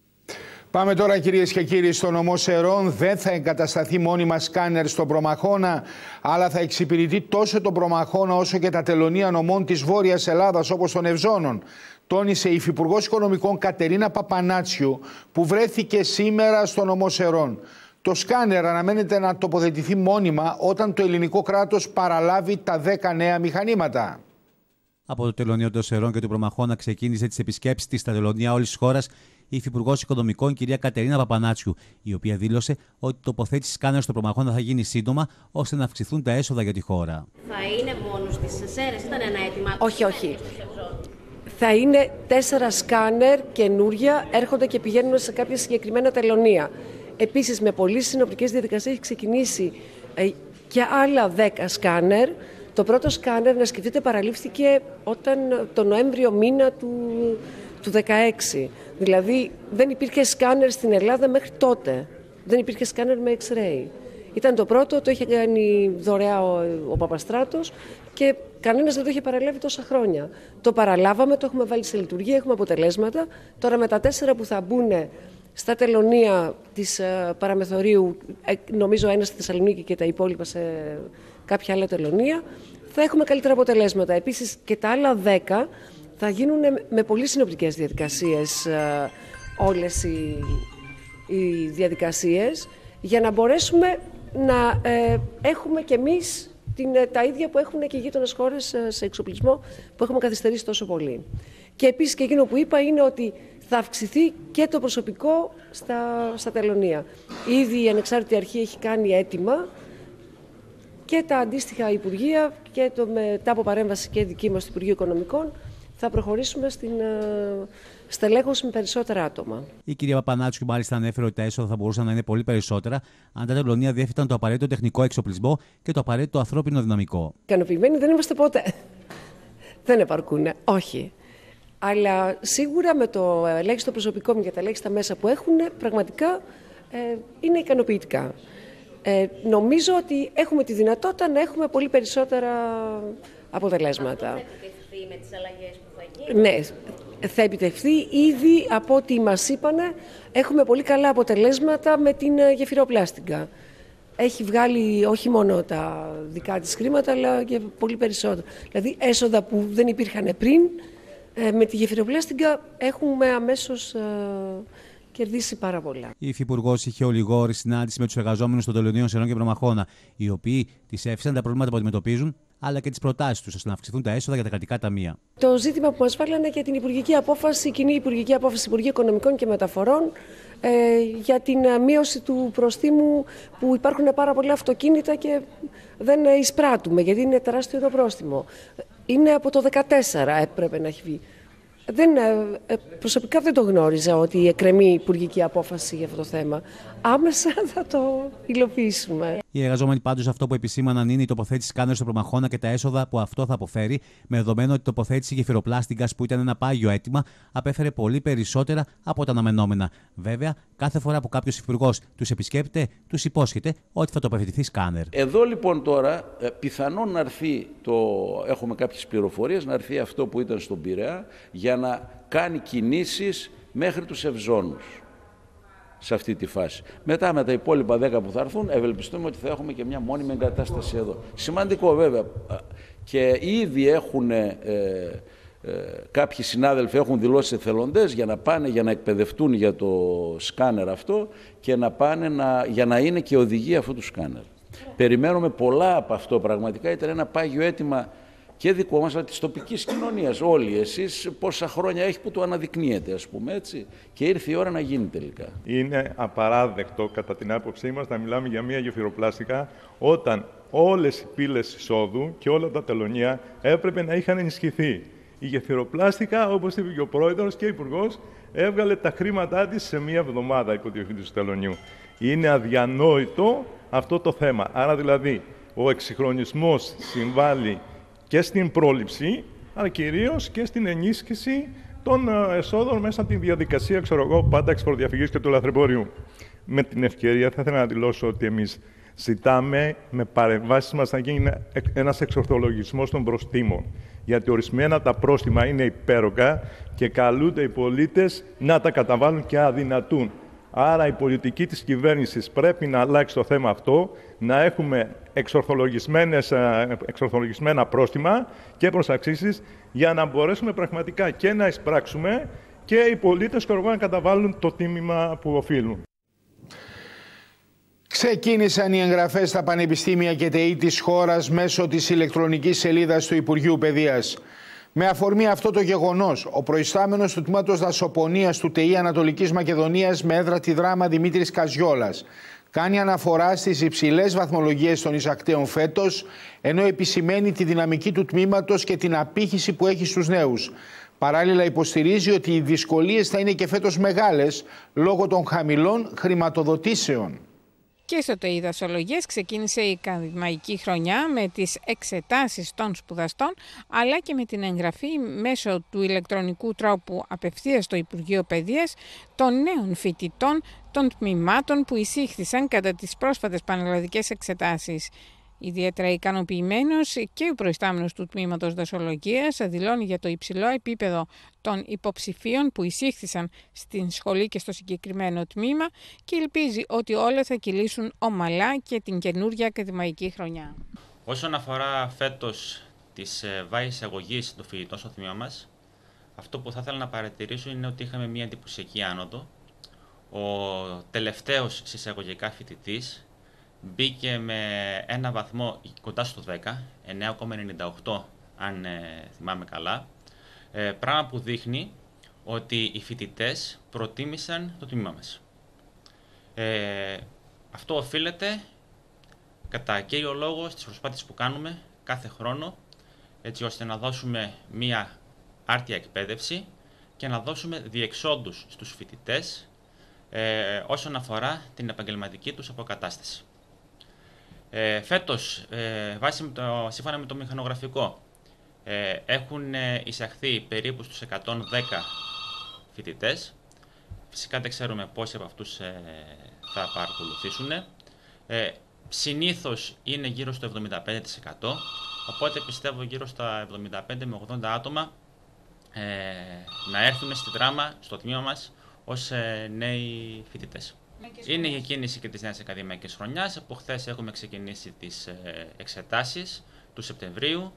Πάμε τώρα, κυρίες και κύριοι, στο νομό Σερών. Δεν θα εγκατασταθεί μόνιμα σκάνερ στον Προμαχώνα, αλλά θα εξυπηρετεί τόσο τον Προμαχώνα όσο και τα τελωνία νομών της Βόρειας Ελλάδας, όπως των Ευζώνων, τόνισε η Υφυπουργός Οικονομικών Κατερίνα Παπανάτσιου, που βρέθηκε σήμερα στο νομό Σερών. Το σκάνερ αναμένεται να τοποθετηθεί μόνιμα όταν το ελληνικό κράτος παραλάβει τα δέκα νέα μηχανήματα. Από το τελωνίο των Σερών και του Προμαχώνα ξεκίνησε τις επισκέψεις της στα τελωνία όλης της χώρας η Υφυπουργός Οικονομικών κυρία Κατερίνα Παπανάτσιου, η οποία δήλωσε ότι η τοποθέτηση σκάνερ στο Προμαχώνα θα γίνει σύντομα ώστε να αυξηθούν τα έσοδα για τη χώρα. Θα είναι μόνο στις ΣΕΡΕΣ, ήταν ένα αίτημα? Όχι, όχι. Θα είναι τέσσερα σκάνερ καινούρια, έρχονται και πηγαίνουν σε κάποια συγκεκριμένα τελωνία. Επίσης, με πολύ συνοπτικές διαδικασίες έχει ξεκινήσει ε, και άλλα δέκα σκάνερ. Το πρώτο σκάνερ, να σκεφτείτε, παραλήφθηκε όταν το Νοέμβριο μήνα του, του δεκαέξι. Δηλαδή, δεν υπήρχε σκάνερ στην Ελλάδα μέχρι τότε. Δεν υπήρχε σκάνερ με X-ray. Ήταν το πρώτο, το είχε κάνει δωρεά ο, ο Παπαστράτος και κανένας δεν το είχε παραλάβει τόσα χρόνια. Το παραλάβαμε, το έχουμε βάλει σε λειτουργία, έχουμε αποτελέσματα. Τώρα με τα τέσσερα που θα μπουν στα τελωνία της uh, παραμεθορίου, νομίζω ένα στη Θεσσαλονίκη και τα υπόλοιπα σε κάποια άλλα τελωνία, θα έχουμε καλύτερα αποτελέσματα. Επίσης και τα άλλα δέκα θα γίνουν με πολύ συνοπτικές διαδικασίες uh, όλες οι, οι διαδικασίες, για να μπορέσουμε να ε, έχουμε κι εμείς την, τα ίδια που έχουν και οι γείτονες χώρες σε εξοπλισμό που έχουμε καθυστερήσει τόσο πολύ. Και επίσης και εκείνο που είπα είναι ότι θα αυξηθεί και το προσωπικό στα, στα τελωνεία. Ήδη η Ανεξάρτητη Αρχή έχει κάνει αίτημα και τα αντίστοιχα Υπουργεία και το, μετά από παρέμβαση και δική μας του Υπουργείου Οικονομικών θα προχωρήσουμε στην uh, στελέχωση με περισσότερα άτομα. Η κυρία Παπανάτσου μάλιστα ανέφερε ότι τα έσοδα θα μπορούσαν να είναι πολύ περισσότερα αν τα τελωνεία διέθεταν το απαραίτητο τεχνικό εξοπλισμό και το απαραίτητο ανθρώπινο δυναμικό. Ικανοποιημένοι δεν είμαστε ποτέ. Δεν επαρκούν, όχι. Αλλά σίγουρα με το ελάχιστο προσωπικό και τα ελάχιστα μέσα που έχουν, πραγματικά ε, είναι ικανοποιητικά. Ε, νομίζω ότι έχουμε τη δυνατότητα να έχουμε πολύ περισσότερα αποτελέσματα. Αυτό θα επιτευχθεί με τις αλλαγές που θα γίνουν? Ναι, θα επιτευχθεί. Ήδη από ό,τι μας είπανε, έχουμε πολύ καλά αποτελέσματα με την γεφυροπλάστιγκα. Έχει βγάλει όχι μόνο τα δικά της χρήματα, αλλά και πολύ περισσότερα. Δηλαδή έσοδα που δεν υπήρχαν πριν, με τη γεφυροπλάστιγκα έχουμε αμέσως κερδίσει πάρα πολλά. Η Υφυπουργός είχε ολιγόρη συνάντηση με τους εργαζόμενους των τελωνίων Σερών και Προμαχώνα, οι οποίοι της έφυσαν τα προβλήματα που αντιμετωπίζουν, αλλά και τις προτάσεις τους ώστε να αυξηθούν τα έσοδα για τα κρατικά ταμεία. Το ζήτημα που μας βάλανε για την υπουργική απόφαση, κοινή υπουργική απόφαση Υπουργείου Οικονομικών και Μεταφορών, ε, για την μείωση του προστίμου που υπάρχουν πάρα πολλά αυτοκίνητα και δεν εισπράττουμε, γιατί είναι τεράστιο το πρόστιμο. Είναι από το δεκατέσσερα έπρεπε να έχει βγει. Δεν, προσωπικά δεν το γνώριζα ότι εκκρεμεί υπουργική απόφαση για αυτό το θέμα. Άμεσα θα το υλοποιήσουμε. Οι εργαζόμενοι πάντως αυτό που επισήμαναν είναι η τοποθέτηση σκάνερ στο Προμαχώνα και τα έσοδα που αυτό θα αποφέρει, με δεδομένο ότι η τοποθέτηση γεφυροπλάστιγκας που ήταν ένα πάγιο αίτημα απέφερε πολύ περισσότερα από τα αναμενόμενα. Βέβαια, κάθε φορά που κάποιος υπουργός τους επισκέπτεται, τους υπόσχεται ότι θα τοποθετηθεί σκάνερ. Εδώ λοιπόν τώρα πιθανόν να έρθει, το... έχουμε κάποιες πληροφορίες, να έρθει αυτό που ήταν στον Πειραιά για να κάνει κινήσεις μέχρι τους Ευζώνους σε αυτή τη φάση. Μετά με τα υπόλοιπα δέκα που θα έρθουν, ευελπιστούμε ότι θα έχουμε και μια μόνιμη εγκατάσταση εδώ. Σημαντικό βέβαια. Και ήδη έχουν, ε, ε, κάποιοι συνάδελφοι έχουν δηλώσει εθελοντές για να πάνε, για να εκπαιδευτούν για το σκάνερ αυτό και να πάνε να, για να είναι και οδηγοί αυτού του σκάνερ. Περιμένουμε πολλά από αυτό πραγματικά. Ήταν ένα πάγιο αίτημα και δικό μας, αλλά της τοπικής κοινωνίας. Όλοι εσείς πόσα χρόνια έχει που το αναδεικνύεται, ας πούμε, έτσι. Και ήρθε η ώρα να γίνει τελικά. Είναι απαράδεκτο, κατά την άποψή μας, να μιλάμε για μια γεφυροπλάστικα όταν όλες οι πύλες εισόδου και όλα τα τελωνία έπρεπε να είχαν ενισχυθεί. Η γεφυροπλάστικα, όπως είπε και ο πρόεδρος και ο υπουργός, έβγαλε τα χρήματά της σε μία εβδομάδα υπό διευθυντής του τελωνιού. Είναι αδιανόητο αυτό το θέμα. Άρα δηλαδή ο εξυγχρονισμός συμβάλλει και στην πρόληψη, αλλά κυρίως και στην ενίσχυση των εσόδων μέσα από τη διαδικασία, ξέρω εγώ, πάντα εξφοροδιαφυγής και του λαθρεμπόριου. Με την ευκαιρία θα ήθελα να δηλώσω ότι εμείς ζητάμε με παρεμβάσεις μας να γίνει ένας εξορθολογισμός των προστίμων. Γιατί ορισμένα τα πρόστιμα είναι υπέρογκα και καλούνται οι πολίτες να τα καταβάλουν και αδυνατούν. Άρα η πολιτική της κυβέρνησης πρέπει να αλλάξει το θέμα αυτό, να έχουμε εξορθολογισμένα πρόστιμα και προσαξίσεις για να μπορέσουμε πραγματικά και να εισπράξουμε και οι πολίτες να καταβάλουν το τίμημα που οφείλουν. Ξεκίνησαν οι εγγραφές στα πανεπιστήμια και ΤΕΙ της χώρας μέσω της ηλεκτρονικής σελίδας του Υπουργείου Παιδείας. Με αφορμή αυτό το γεγονός, ο προϊστάμενος του τμήματος δασοπονίας του ΤΕΙ Ανατολικής Μακεδονίας με έδρα τη Δράμα Δημήτρης Καζιόλας κάνει αναφορά στις υψηλές βαθμολογίες των εισακτέων φέτος, ενώ επισημαίνει τη δυναμική του τμήματος και την απήχηση που έχει στους νέους. Παράλληλα υποστηρίζει ότι οι δυσκολίες θα είναι και φέτος μεγάλες λόγω των χαμηλών χρηματοδοτήσεων. Και στο ΤΕΙ Δασολογίας ξεκίνησε η ακαδημαϊκή χρονιά με τις εξετάσεις των σπουδαστών, αλλά και με την εγγραφή μέσω του ηλεκτρονικού τρόπου απευθείας στο Υπουργείο Παιδείας των νέων φοιτητών των τμήματων που εισήχθησαν κατά τις πρόσφατες πανελλαδικές εξετάσεις. Ιδιαίτερα ικανοποιημένος και ο προϊστάμενος του τμήματος δασολογίας δηλώνει για το υψηλό επίπεδο των υποψηφίων που εισήχθησαν στην σχολή και στο συγκεκριμένο τμήμα και ελπίζει ότι όλα θα κυλήσουν ομαλά και την καινούργια ακαδημαϊκή χρονιά. Όσον αφορά φέτος τις βάσεις εισαγωγής των φοιτητών στο τμήμα μας, αυτό που θα ήθελα να παρατηρήσω είναι ότι είχαμε μια εντυπωσιακή άνοδο. Ο τελευταίος συσσαγωγικά φοιτητής μπήκε με ένα βαθμό κοντά στο δέκα, εννέα κόμμα ενενήντα οκτώ αν ε, θυμάμαι καλά, ε, πράγμα που δείχνει ότι οι φοιτητές προτίμησαν το τμήμα μας. Ε, αυτό οφείλεται κατά κύριο λόγο στις προσπάθειες που κάνουμε κάθε χρόνο, έτσι ώστε να δώσουμε μία άρτια εκπαίδευση και να δώσουμε διεξόντους στους φοιτητές ε, όσον αφορά την επαγγελματική τους αποκατάσταση. Ε, φέτος, ε, βάσει με το, σύμφωνα με το μηχανογραφικό, ε, έχουν εισαχθεί περίπου στους εκατόν δέκα φοιτητές. Φυσικά δεν ξέρουμε πόσοι από αυτούς ε, θα παρακολουθήσουν. Ε, συνήθως είναι γύρω στο εβδομήντα πέντε τοις εκατό, οπότε πιστεύω γύρω στα εβδομήντα πέντε με ογδόντα άτομα ε, να έρθουν στη δράμα, στο τμήμα μας, ως ε, νέοι φοιτητές. Είναι η κίνηση και της νέας ακαδημαϊκής χρονιάς. Από χθες έχουμε ξεκινήσει τις ε, εξετάσεις του Σεπτεμβρίου.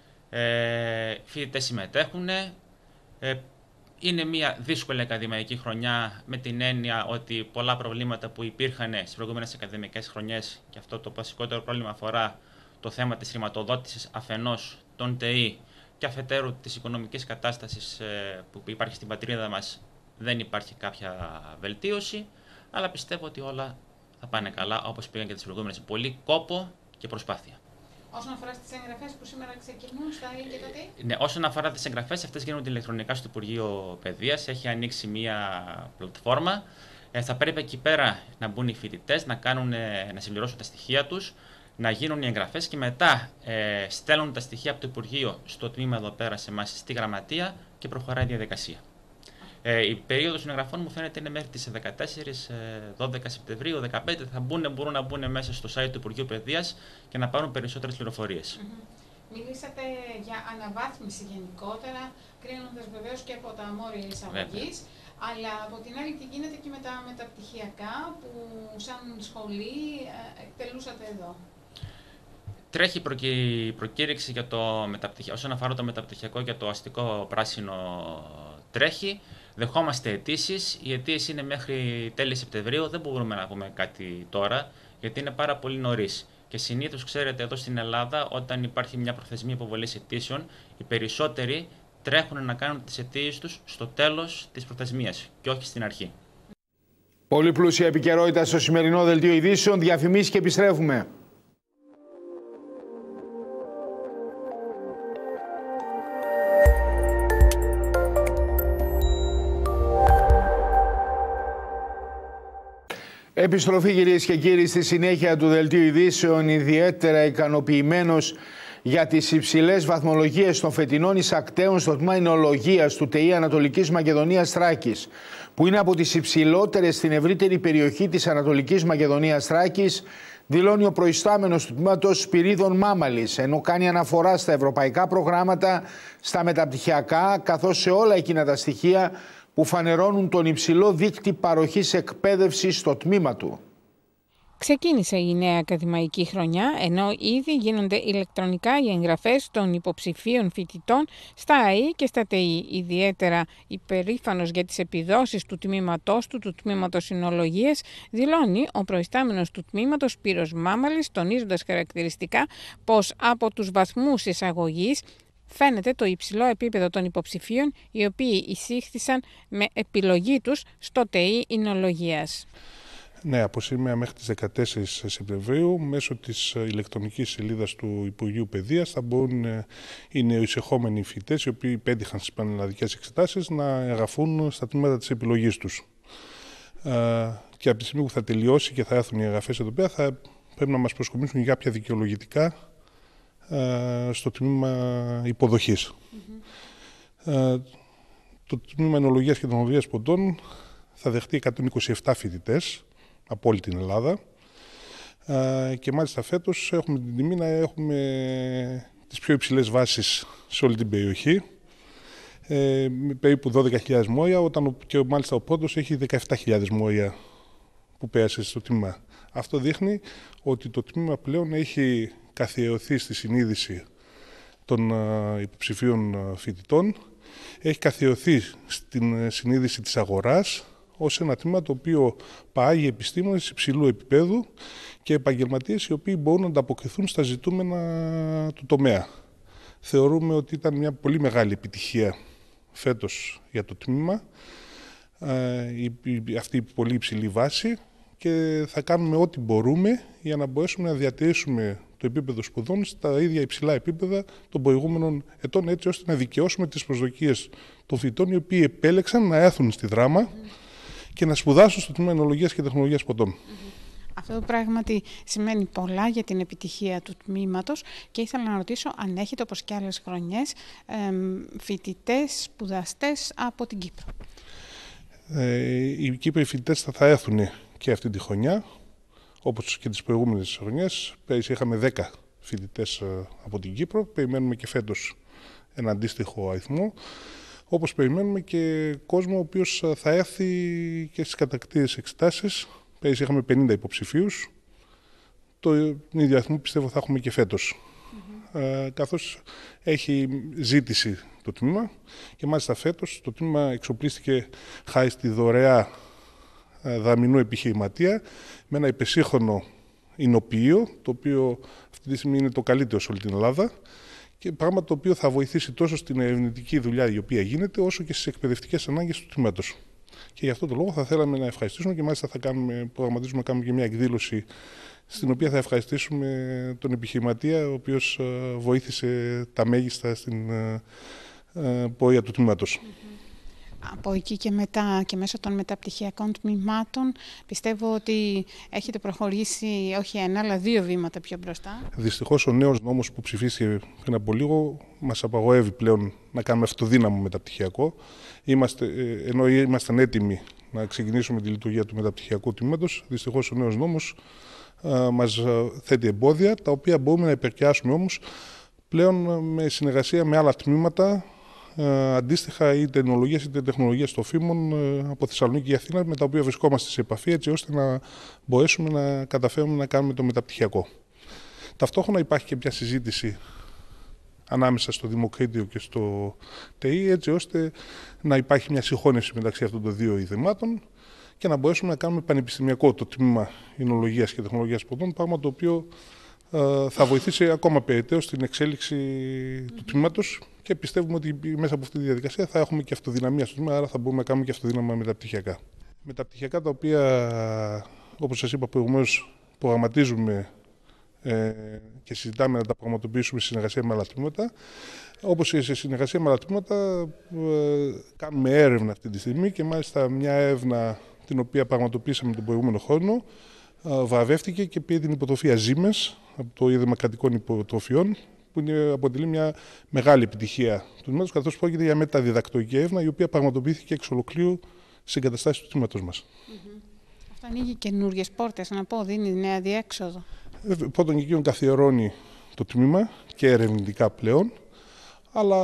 Ε, φοιτητές συμμετέχουν. Ε, είναι μια δύσκολη ακαδημαϊκή χρονιά με την έννοια ότι πολλά προβλήματα που υπήρχαν στις προηγούμενες ακαδημαϊκές χρονιές, και αυτό το βασικότερο πρόβλημα αφορά το θέμα της χρηματοδότησης αφενός των ΤΕΗ και αφετέρου της οικονομικής κατάστασης ε, που υπάρχει στην πατρίδα μας, δεν υπάρχει κάποια βελτίωση. Αλλά πιστεύω ότι όλα θα πάνε καλά, όπως πήγαν και τις προηγούμενες. Πολύ κόπο και προσπάθεια. Όσον αφορά στις εγγραφές που σήμερα ξεκινούν στα ΑΕΗ και τα ΤΕΗ. Ναι, όσον αφορά τις εγγραφές, αυτές γίνονται ηλεκτρονικά στο Υπουργείο Παιδείας. Έχει ανοίξει μία πλατφόρμα. Ε, θα πρέπει εκεί πέρα να μπουν οι φοιτητές, να, κάνουν, να συμπληρώσουν τα στοιχεία τους, να γίνουν οι εγγραφές και μετά ε, στέλνουν τα στοιχεία από το Υπουργείο στο τμήμα εδώ πέρα σε εμάς στη Γραμματεία και προχωράει η διαδικασία. Ε, η περίοδος των εγγραφών μου φαίνεται είναι μέχρι τις δεκατέσσερις δώδεκα Σεπτεμβρίου, δεκαπέντε θα μπουν, μπορούν να μπουν μέσα στο site του Υπουργείου Παιδείας και να πάρουν περισσότερες πληροφορίες. Mm-hmm. Μιλήσατε για αναβάθμιση γενικότερα, κρίνοντας βεβαίως και από τα μόρια εισαγωγής, αλλά από την άλλη τι γίνεται και με τα μεταπτυχιακά που σαν σχολή εκτελούσατε εδώ. Τρέχει προκήρυξη για το μεταπτυχιακό, όσον αφορά το μεταπτυχιακό για το αστικό πράσινο τρέχει. Δεχόμαστε αιτήσεις. Οι αιτήσεις είναι μέχρι τέλη Σεπτεμβρίου. Δεν μπορούμε να πούμε κάτι τώρα, γιατί είναι πάρα πολύ νωρίς. Και συνήθως, ξέρετε, εδώ στην Ελλάδα, όταν υπάρχει μια προθεσμία υποβολής αιτήσεων, οι περισσότεροι τρέχουν να κάνουν τις αιτήσεις τους στο τέλος της προθεσμίας και όχι στην αρχή. Πολύ πλούσια επικαιρότητα στο σημερινό δελτίο ειδήσεων. Διαφημίσεις και επιστρέφουμε. Επιστροφή, κυρίες και κύριοι, στη συνέχεια του δελτίου ειδήσεων. Ιδιαίτερα ικανοποιημένος για τις υψηλές βαθμολογίες των φετινών εισακτέων στο τμήμα εινολογίας του ΤΕΗ Ανατολικής Μακεδονίας Θράκης, που είναι από τις υψηλότερες στην ευρύτερη περιοχή της Ανατολικής Μακεδονίας Θράκης, δηλώνει ο προϊστάμενος του τμήματος Σπυρίδων Μάμαλης, ενώ κάνει αναφορά στα ευρωπαϊκά προγράμματα, στα μεταπτυχιακά, καθώς σε όλα εκείνα τα στοιχεία που φανερώνουν τον υψηλό δείκτη παροχής εκπαίδευσης στο τμήμα του. Ξεκίνησε η νέα ακαδημαϊκή χρονιά, ενώ ήδη γίνονται ηλεκτρονικά οι εγγραφές των υποψηφίων φοιτητών στα ΑΕΗ και στα ΤΕΗ. Ιδιαίτερα υπερήφανος για τις επιδόσεις του τμήματός του, του τμήματος Συνολογίας, δηλώνει ο προϊστάμενος του τμήματος Σπύρος Μάμαλης, τονίζοντας χαρακτηριστικά πως από τους βαθμούς εισαγωγής φαίνεται το υψηλό επίπεδο των υποψηφίων, οι οποίοι εισήχθησαν με επιλογή τους στο ΤΕΗ Εινολογίας. Ναι, από σήμερα μέχρι τις δεκατέσσερις Σεπτεμβρίου, μέσω της ηλεκτρονικής σελίδας του Υπουργείου Παιδείας, θα μπορούν οι νεοεισεχόμενοι φοιτητές, οι οποίοι πέτυχαν στις πανελλαδικές εξετάσεις, να εγγραφούν στα τμήματα της επιλογής τους. Και από τη στιγμή που θα τελειώσει και θα έρθουν οι εγγραφές εδώ πέρα, θα πρέπει να μας προσκομίσουν για κάποια δικαιολογητικά στο τμήμα υποδοχής. Mm-hmm. Το τμήμα Εινολογίας και Τεχνολογίας Ποντών θα δεχτεί εκατόν είκοσι επτά φοιτητές από όλη την Ελλάδα και μάλιστα φέτος έχουμε την τιμή να έχουμε τις πιο υψηλές βάσεις σε όλη την περιοχή, με περίπου δώδεκα χιλιάδες μόρια, όταν και μάλιστα ο πρώτος έχει δεκαεπτά χιλιάδες μόρια που πέρασε στο τμήμα. Αυτό δείχνει ότι το τμήμα πλέον έχει καθιερωθεί στη συνείδηση των υποψηφίων φοιτητών, έχει καθιερωθεί στην συνείδηση της αγοράς, ως ένα τμήμα το οποίο παράγει επιστήμονες υψηλού επίπεδου και επαγγελματίες οι οποίοι μπορούν να ανταποκριθούν στα ζητούμενα του τομέα. Θεωρούμε ότι ήταν μια πολύ μεγάλη επιτυχία φέτος για το τμήμα, αυτή η πολύ υψηλή βάση, και θα κάνουμε ό,τι μπορούμε για να μπορέσουμε να διατηρήσουμε το επίπεδο σπουδών στα ίδια υψηλά επίπεδα των προηγούμενων ετών, έτσι ώστε να δικαιώσουμε τις προσδοκίες των φοιτητών οι οποίοι επέλεξαν να έρθουν στη Δράμα mm. και να σπουδάσουν στο τμήμα Ενολογίας και Τεχνολογίας Ποντών. Mm-hmm. Αυτό πράγματι σημαίνει πολλά για την επιτυχία του τμήματος και ήθελα να ρωτήσω αν έχετε, όπως και άλλες χρονιές, φοιτητές, σπουδαστές από την Κύπρο. Ε, οι Κύπροι φοιτητές θα, θα έρθουν και αυτή τη χρονιά, όπως και τις προηγούμενες χρονιές. Πέρυσι είχαμε δέκα φοιτητές από την Κύπρο. Περιμένουμε και φέτος ένα αντίστοιχο αριθμό. Όπως περιμένουμε και κόσμο ο οποίος θα έρθει και στις κατακτήρες εξετάσεις. Πέρυσι είχαμε πενήντα υποψηφίους. Το ίδιο αριθμό πιστεύω θα έχουμε και φέτος. Mm-hmm. Ε, καθώς έχει ζήτηση το τμήμα και μάλιστα φέτος το τμήμα εξοπλίστηκε χάρη στη δωρεά δαμηνού επιχειρηματία με ένα υπεσύγχρονο εινοποιείο, το οποίο αυτή τη στιγμή είναι το καλύτερο σε όλη την Ελλάδα, και πράγμα το οποίο θα βοηθήσει τόσο στην ερευνητική δουλειά η οποία γίνεται, όσο και στις εκπαιδευτικές ανάγκες του τμήματος. Και γι' αυτό το λόγο θα θέλαμε να ευχαριστήσουμε και μάλιστα θα κάνουμε, προγραμματίζουμε να κάνουμε και μια εκδήλωση στην οποία θα ευχαριστήσουμε τον επιχειρηματία, ο οποίος βοήθησε τα μέγιστα στην πορεία του τμήματος. Από εκεί και μετά και μέσω των μεταπτυχιακών τμήματων πιστεύω ότι έχετε προχωρήσει όχι ένα αλλά δύο βήματα πιο μπροστά. Δυστυχώς ο νέος νόμος που ψηφίστηκε πριν από λίγο μας απαγορεύει πλέον να κάνουμε αυτοδύναμο μεταπτυχιακό. Είμαστε, ενώ ήμασταν έτοιμοι να ξεκινήσουμε τη λειτουργία του μεταπτυχιακού τμήματος, δυστυχώς ο νέος νόμος α, μας θέτει εμπόδια, τα οποία μπορούμε να υπερκειάσουμε όμως πλέον με συνεργασία με άλλα τμήματα, αντίστοιχα είτε ενολογίας είτε τεχνολογίας τροφίμων από Θεσσαλονίκη και Αθήνα, με τα οποία βρισκόμαστε σε επαφή έτσι ώστε να μπορέσουμε να καταφέρουμε να κάνουμε το μεταπτυχιακό. Ταυτόχρονα υπάρχει και μια συζήτηση ανάμεσα στο Δημοκρίτιο και στο ΤΕΙ, έτσι ώστε να υπάρχει μια συγχώνευση μεταξύ αυτών των δύο ιδρυμάτων και να μπορέσουμε να κάνουμε πανεπιστημιακό το τμήμα Ενολογίας και Τεχνολογίας Ποντών, πράγμα το οποίο θα βοηθήσει ακόμα περαιτέρω στην εξέλιξη του τμήματος και πιστεύουμε ότι μέσα από αυτή τη διαδικασία θα έχουμε και αυτοδυναμία στο τμήμα, άρα θα μπορούμε να κάνουμε και αυτοδύναμα μεταπτυχιακά. Μεταπτυχιακά τα οποία, όπως σας είπα προηγουμένως, προγραμματίζουμε ε, και συζητάμε να τα πραγματοποιήσουμε σε συνεργασία με άλλα τμήματα. Όπως και σε συνεργασία με άλλα τμήματα ε, κάνουμε έρευνα αυτή τη στιγμή και μάλιστα μια έρευνα την οποία πραγματοποιήσαμε τον προηγούμενο χρόνο βραβεύτηκε και πήρε την υποτροφία Ζήμες από το Ίδρυμα Κρατικών Υποτροφιών, που είναι, αποτελεί μια μεγάλη επιτυχία του τμήματος, καθώς πρόκειται για μεταδιδακτορική έρευνα η οποία πραγματοποιήθηκε εξ ολοκλήρου στις εγκαταστάσεις του τμήματος μας. Mm-hmm. Αυτό ανοίγει καινούριες πόρτες, να πω, δίνει νέα διέξοδο. Πρώτον και εκείνον καθιερώνει το τμήμα και ερευνητικά πλέον, αλλά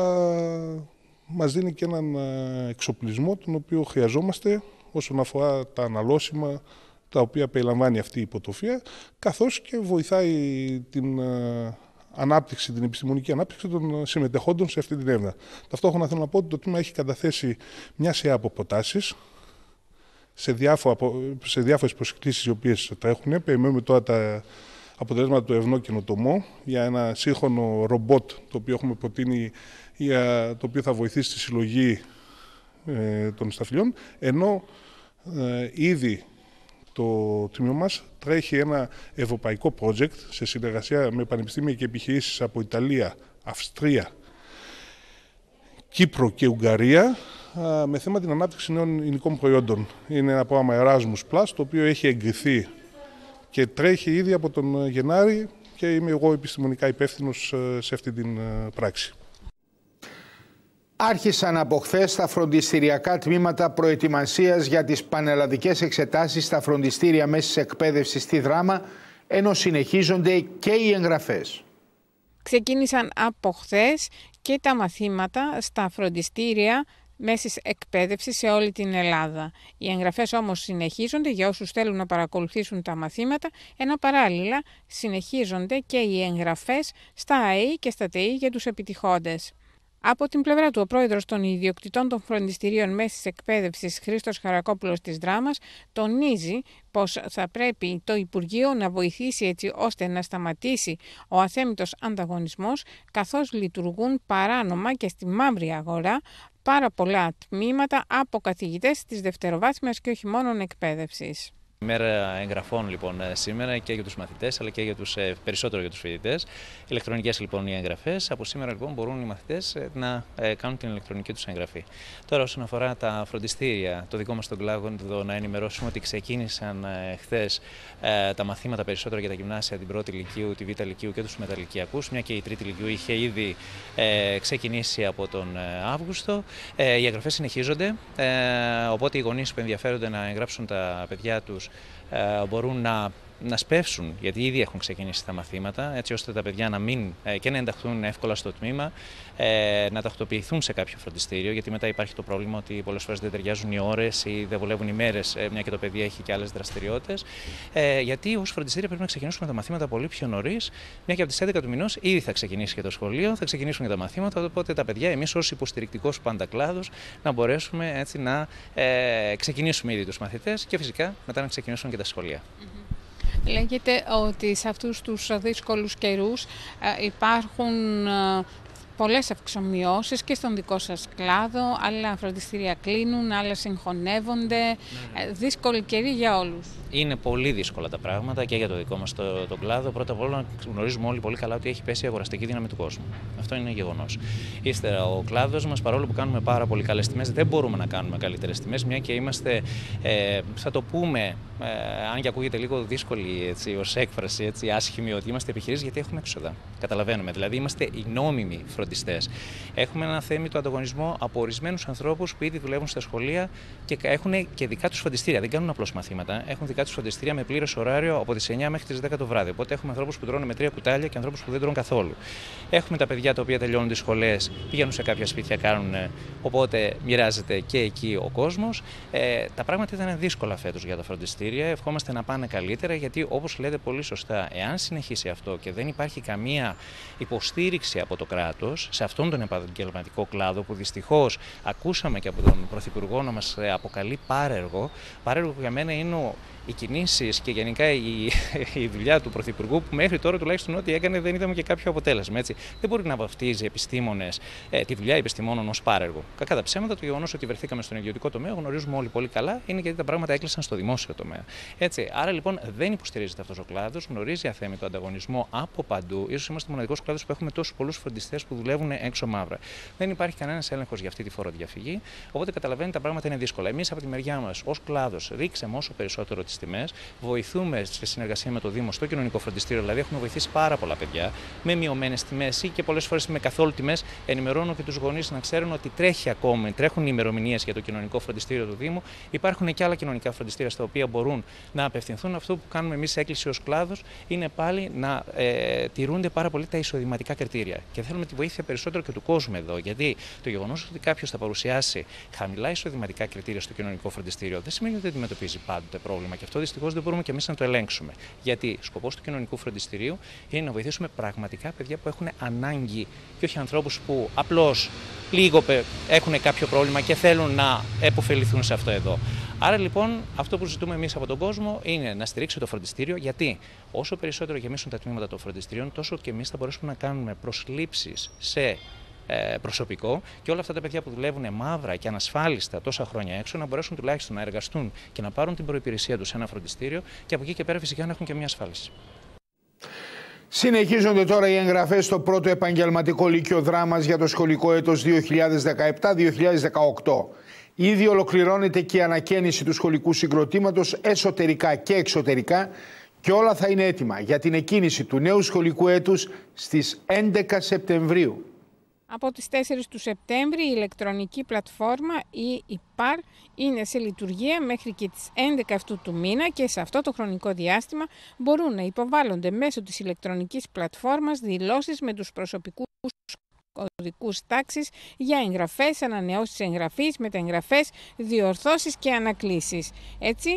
μας δίνει και έναν εξοπλισμό τον οποίο χρειαζόμαστε όσον αφορά τα αναλώσιμα τα οποία περιλαμβάνει αυτή η υποτροφία, καθώς και βοηθάει την ανάπτυξη, την επιστημονική ανάπτυξη των συμμετεχόντων σε αυτή την έρευνα. Ταυτόχρονα θέλω να πω ότι το τμήμα έχει καταθέσει μια σειρά από προτάσεις σε, σε διάφορες προσκλήσεις οι οποίες τρέχουν. Περιμένουμε τώρα τα αποτελέσματα του Ευνό Καινοτομό για ένα σύγχρονο ρομπότ το οποίο έχουμε προτείνει, για το οποίο θα βοηθήσει στη συλλογή ε, των σταφυλιών, ενώ ε, ήδη το τμήμα μας τρέχει ένα ευρωπαϊκό project σε συνεργασία με πανεπιστήμια και επιχειρήσεις από Ιταλία, Αυστρία, Κύπρο και Ουγγαρία με θέμα την ανάπτυξη νέων υλικών προϊόντων. Είναι ένα πρόγραμμα Erasmus Plus, το οποίο έχει εγκριθεί και τρέχει ήδη από τον Γενάρη και είμαι εγώ επιστημονικά υπεύθυνος σε αυτή την πράξη. Άρχισαν από χθες τα φροντιστηριακά τμήματα προετοιμασίας για τις πανελλαδικές εξετάσεις στα φροντιστήρια μέσης εκπαίδευσης στη Δράμα, ενώ συνεχίζονται και οι εγγραφές. Ξεκίνησαν από χθες και τα μαθήματα στα φροντιστήρια μέσης εκπαίδευσης σε όλη την Ελλάδα. Οι εγγραφές όμως συνεχίζονται για όσους θέλουν να παρακολουθήσουν τα μαθήματα, ενώ παράλληλα συνεχίζονται και οι εγγραφές στα ΑΕΗ και στα ΤΕΗ για τους επιτυχόντες. Από την πλευρά του, ο πρόεδρος των ιδιοκτητών των φροντιστηρίων μέσης εκπαίδευσης, Χρήστος Χαρακόπουλος της Δράμας, τονίζει πως θα πρέπει το Υπουργείο να βοηθήσει έτσι ώστε να σταματήσει ο αθέμητος ανταγωνισμός, καθώς λειτουργούν παράνομα και στη μαύρη αγορά πάρα πολλά τμήματα από καθηγητές της δευτεροβάθμιας και όχι μόνον εκπαίδευσης. Μέρα εγγραφών λοιπόν σήμερα και για τους μαθητές αλλά και για τους, περισσότερο για τους φοιτητές. Ηλεκτρονικές λοιπόν οι εγγραφές. Από σήμερα λοιπόν μπορούν οι μαθητές να κάνουν την ηλεκτρονική τους εγγραφή. Τώρα όσον αφορά τα φροντιστήρια, το δικό μας τον κλάδο εδώ να ενημερώσουμε ότι ξεκίνησαν χθες τα μαθήματα περισσότερο για τα γυμνάσια, την πρώτη λυκείου, τη β' λυκείου και τους μεταλυκιακούς, μια και η τρίτη λυκείου είχε ήδη ξεκινήσει από τον Αύγουστο. Οι εγγραφές συνεχίζονται, οπότε οι γονείς που ενδιαφέρονται να εγγράψουν τα παιδιά τους μπορούν να, να σπεύσουν, γιατί ήδη έχουν ξεκινήσει τα μαθήματα, έτσι ώστε τα παιδιά να μην και να ενταχθούν εύκολα στο τμήμα, να τακτοποιηθούν σε κάποιο φροντιστήριο, γιατί μετά υπάρχει το πρόβλημα ότι πολλές φορές δεν ταιριάζουν οι ώρες ή δεν βολεύουν οι μέρες, μια και το παιδί έχει και άλλες δραστηριότητες. Γιατί ως φροντιστήρια πρέπει να ξεκινήσουμε τα μαθήματα πολύ πιο νωρίς, μια και από τις έντεκα του μηνός ήδη θα ξεκινήσει και το σχολείο, θα ξεκινήσουν και τα μαθήματα. Οπότε τα παιδιά, εμείς ως υποστηρικτικός πάντα κλάδος, να μπορέσουμε έτσι να ε, ξεκινήσουμε ήδη τους μαθητές και φυσικά μετά να ξεκινήσουν και τα σχολεία. Mm-hmm. Λέγεται ότι σε αυτούς τους δύσκολους καιρούς ε, υπάρχουν ε, πολλές αυξομοιώσεις και στον δικό σας κλάδο, άλλα φροντιστήρια κλείνουν, άλλα συγχωνεύονται, ναι, ναι. δύσκολη καιρή για όλους. Είναι πολύ δύσκολα τα πράγματα και για το δικό μας το, το κλάδο. Πρώτα απ' όλα γνωρίζουμε όλοι πολύ καλά ότι έχει πέσει η αγοραστική δύναμη του κόσμου. Αυτό είναι γεγονός. Ύστερα ο κλάδος μας, παρόλο που κάνουμε πάρα πολύ καλές τιμές, δεν μπορούμε να κάνουμε καλύτερες τιμές, μια και είμαστε, ε, θα το πούμε, ε, αν και ακούγεται λίγο δύσκολη έτσι, ως έκφραση, έτσι, άσχημη, ότι είμαστε επιχειρήσεις γιατί έχουμε έξοδα. Καταλαβαίνουμε. Δηλαδή είμαστε οι νόμιμοι φροντιστές. Έχουμε ένα θέμητο ανταγωνισμό από ορισμένους ανθρώπους που ήδη δουλεύουν στα σχολεία και έχουν και δικά τους φροντιστήρια. Δεν κάνουν απλώς μαθήματα. Έχουν δικά τους φροντιστήρια με πλήρες ωράριο από τις εννιά μέχρι τις δέκα το βράδυ. Οπότε έχουμε ανθρώπους που τρώνε με τρία κουτάλια και ανθρώπους που δεν τρώνε καθόλου. Έχουμε τα παιδιά τα οποία τελειώνουν τις σχολές, πηγαίνουν σε κάποια σπίτια, κάνουν. Οπότε μοιράζεται και εκεί ο κόσμος. Ε, τα πράγματα ήταν δύσκολα φέτος για τα φροντιστήρια. Ευχόμαστε να πάνε καλύτερα, γιατί όπως λέτε πολύ σωστά, εάν συνεχίσει αυτό και δεν υπάρχει καμία υποστήριξη από το κράτος σε αυτόν τον επαγγελματικό κλάδο, που δυστυχώς ακούσαμε και από τον Πρωθυπουργό να μας αποκαλεί πάρεργο. Πάρεργο που για μένα είναι ο οι κινήσεις και γενικά η, η δουλειά του Πρωθυπουργού, που μέχρι τώρα τουλάχιστον ό,τι έκανε δεν είδαμε και κάποιο αποτέλεσμα. Έτσι. Δεν μπορεί να βαφτίζει επιστήμονες, ε, τη δουλειά επιστημόνων ως πάρεργο. Κακά τα ψέματα, το γεγονός ότι βρεθήκαμε στον ιδιωτικό τομέα, γνωρίζουμε όλοι πολύ καλά, είναι γιατί τα πράγματα έκλεισαν στο δημόσιο τομέα. Έτσι. Άρα λοιπόν δεν υποστηρίζεται αυτός ο κλάδος, γνωρίζει αθέμητο ανταγωνισμό από παντού. Ίσως είμαστε ο μοναδικός κλάδος που έχουμε τόσους πολλούς φροντιστές που δουλεύουν έξω μαύρα. Δεν υπάρχει κανένας έλεγχος για αυτή τη φοροδιαφυγή, οπότε καταλαβαίνετε τα πράγματα είναι δύσκολα. Εμείς από τη μεριά μας ως κλάδος ρίξαμε όσο περισσότερο τις τιμές, βοηθούμε σε συνεργασία με το Δήμο στο κοινωνικό φροντιστήριο, δηλαδή έχουμε βοηθήσει πάρα πολλά παιδιά με μειωμένες τιμές ή και πολλές φορές με καθόλου τιμές. Ενημερώνω και τους γονείς να ξέρουν ότι τρέχει ακόμη, τρέχουν ημερομηνίες για το κοινωνικό φροντιστήριο του Δήμου. Υπάρχουν και άλλα κοινωνικά φροντιστήρια στα οποία μπορούν να απευθυνθούν. Αυτό που κάνουμε εμείς έκκληση ως κλάδος είναι πάλι να ε, τηρούνται πάρα πολύ τα εισοδηματικά κριτήρια. Και θέλουμε τη βοήθεια περισσότερο και του κόσμου εδώ, γιατί το γεγονός ότι κάποιος θα παρουσιάσει χαμηλά εισοδηματικά κριτήρια στο κοινωνικό φροντιστήριο δεν σημαίνει ότι αντιμετωπίζει πάντοτε πρόβλημα. Και αυτό δυστυχώς δεν μπορούμε και εμείς να το ελέγξουμε. Γιατί σκοπός του κοινωνικού φροντιστηρίου είναι να βοηθήσουμε πραγματικά παιδιά που έχουν ανάγκη και όχι ανθρώπους που απλώς λίγο έχουν κάποιο πρόβλημα και θέλουν να επωφεληθούν σε αυτό εδώ. Άρα λοιπόν αυτό που ζητούμε εμείς από τον κόσμο είναι να στηρίξει το φροντιστήριο, γιατί όσο περισσότερο γεμίσουν τα τμήματα των φροντιστηρίων, τόσο και εμείς θα μπορέσουμε να κάνουμε προσλήψεις σε προσωπικό και όλα αυτά τα παιδιά που δουλεύουν μαύρα και ανασφάλιστα τόσα χρόνια έξω να μπορέσουν τουλάχιστον να εργαστούν και να πάρουν την προϋπηρεσία τους σε ένα φροντιστήριο και από εκεί και πέρα φυσικά να έχουν και μια ασφάλιση. Συνεχίζονται τώρα οι εγγραφές στο πρώτο επαγγελματικό λύκειο Δράμας για το σχολικό έτος δύο χιλιάδες δεκαεπτά δύο χιλιάδες δεκαοκτώ. Ήδη ολοκληρώνεται και η ανακαίνιση του σχολικού συγκροτήματος εσωτερικά και εξωτερικά και όλα θα είναι έτοιμα για την εκκίνηση του νέου σχολικού έτους στις έντεκα Σεπτεμβρίου. Από τις τέσσερις του Σεπτέμβρη η ηλεκτρονική πλατφόρμα ή η ΠΑΡ είναι σε λειτουργία μέχρι και τις έντεκα αυτού του μήνα και σε αυτό το χρονικό διάστημα μπορούν να υποβάλλονται μέσω της ηλεκτρονικής πλατφόρμας δηλώσεις με τους προσωπικούς κωδικούς τάξης για εγγραφές, ανανεώσεις εγγραφής, μεταγγραφές, διορθώσεις και ανακλήσεις. Έτσι,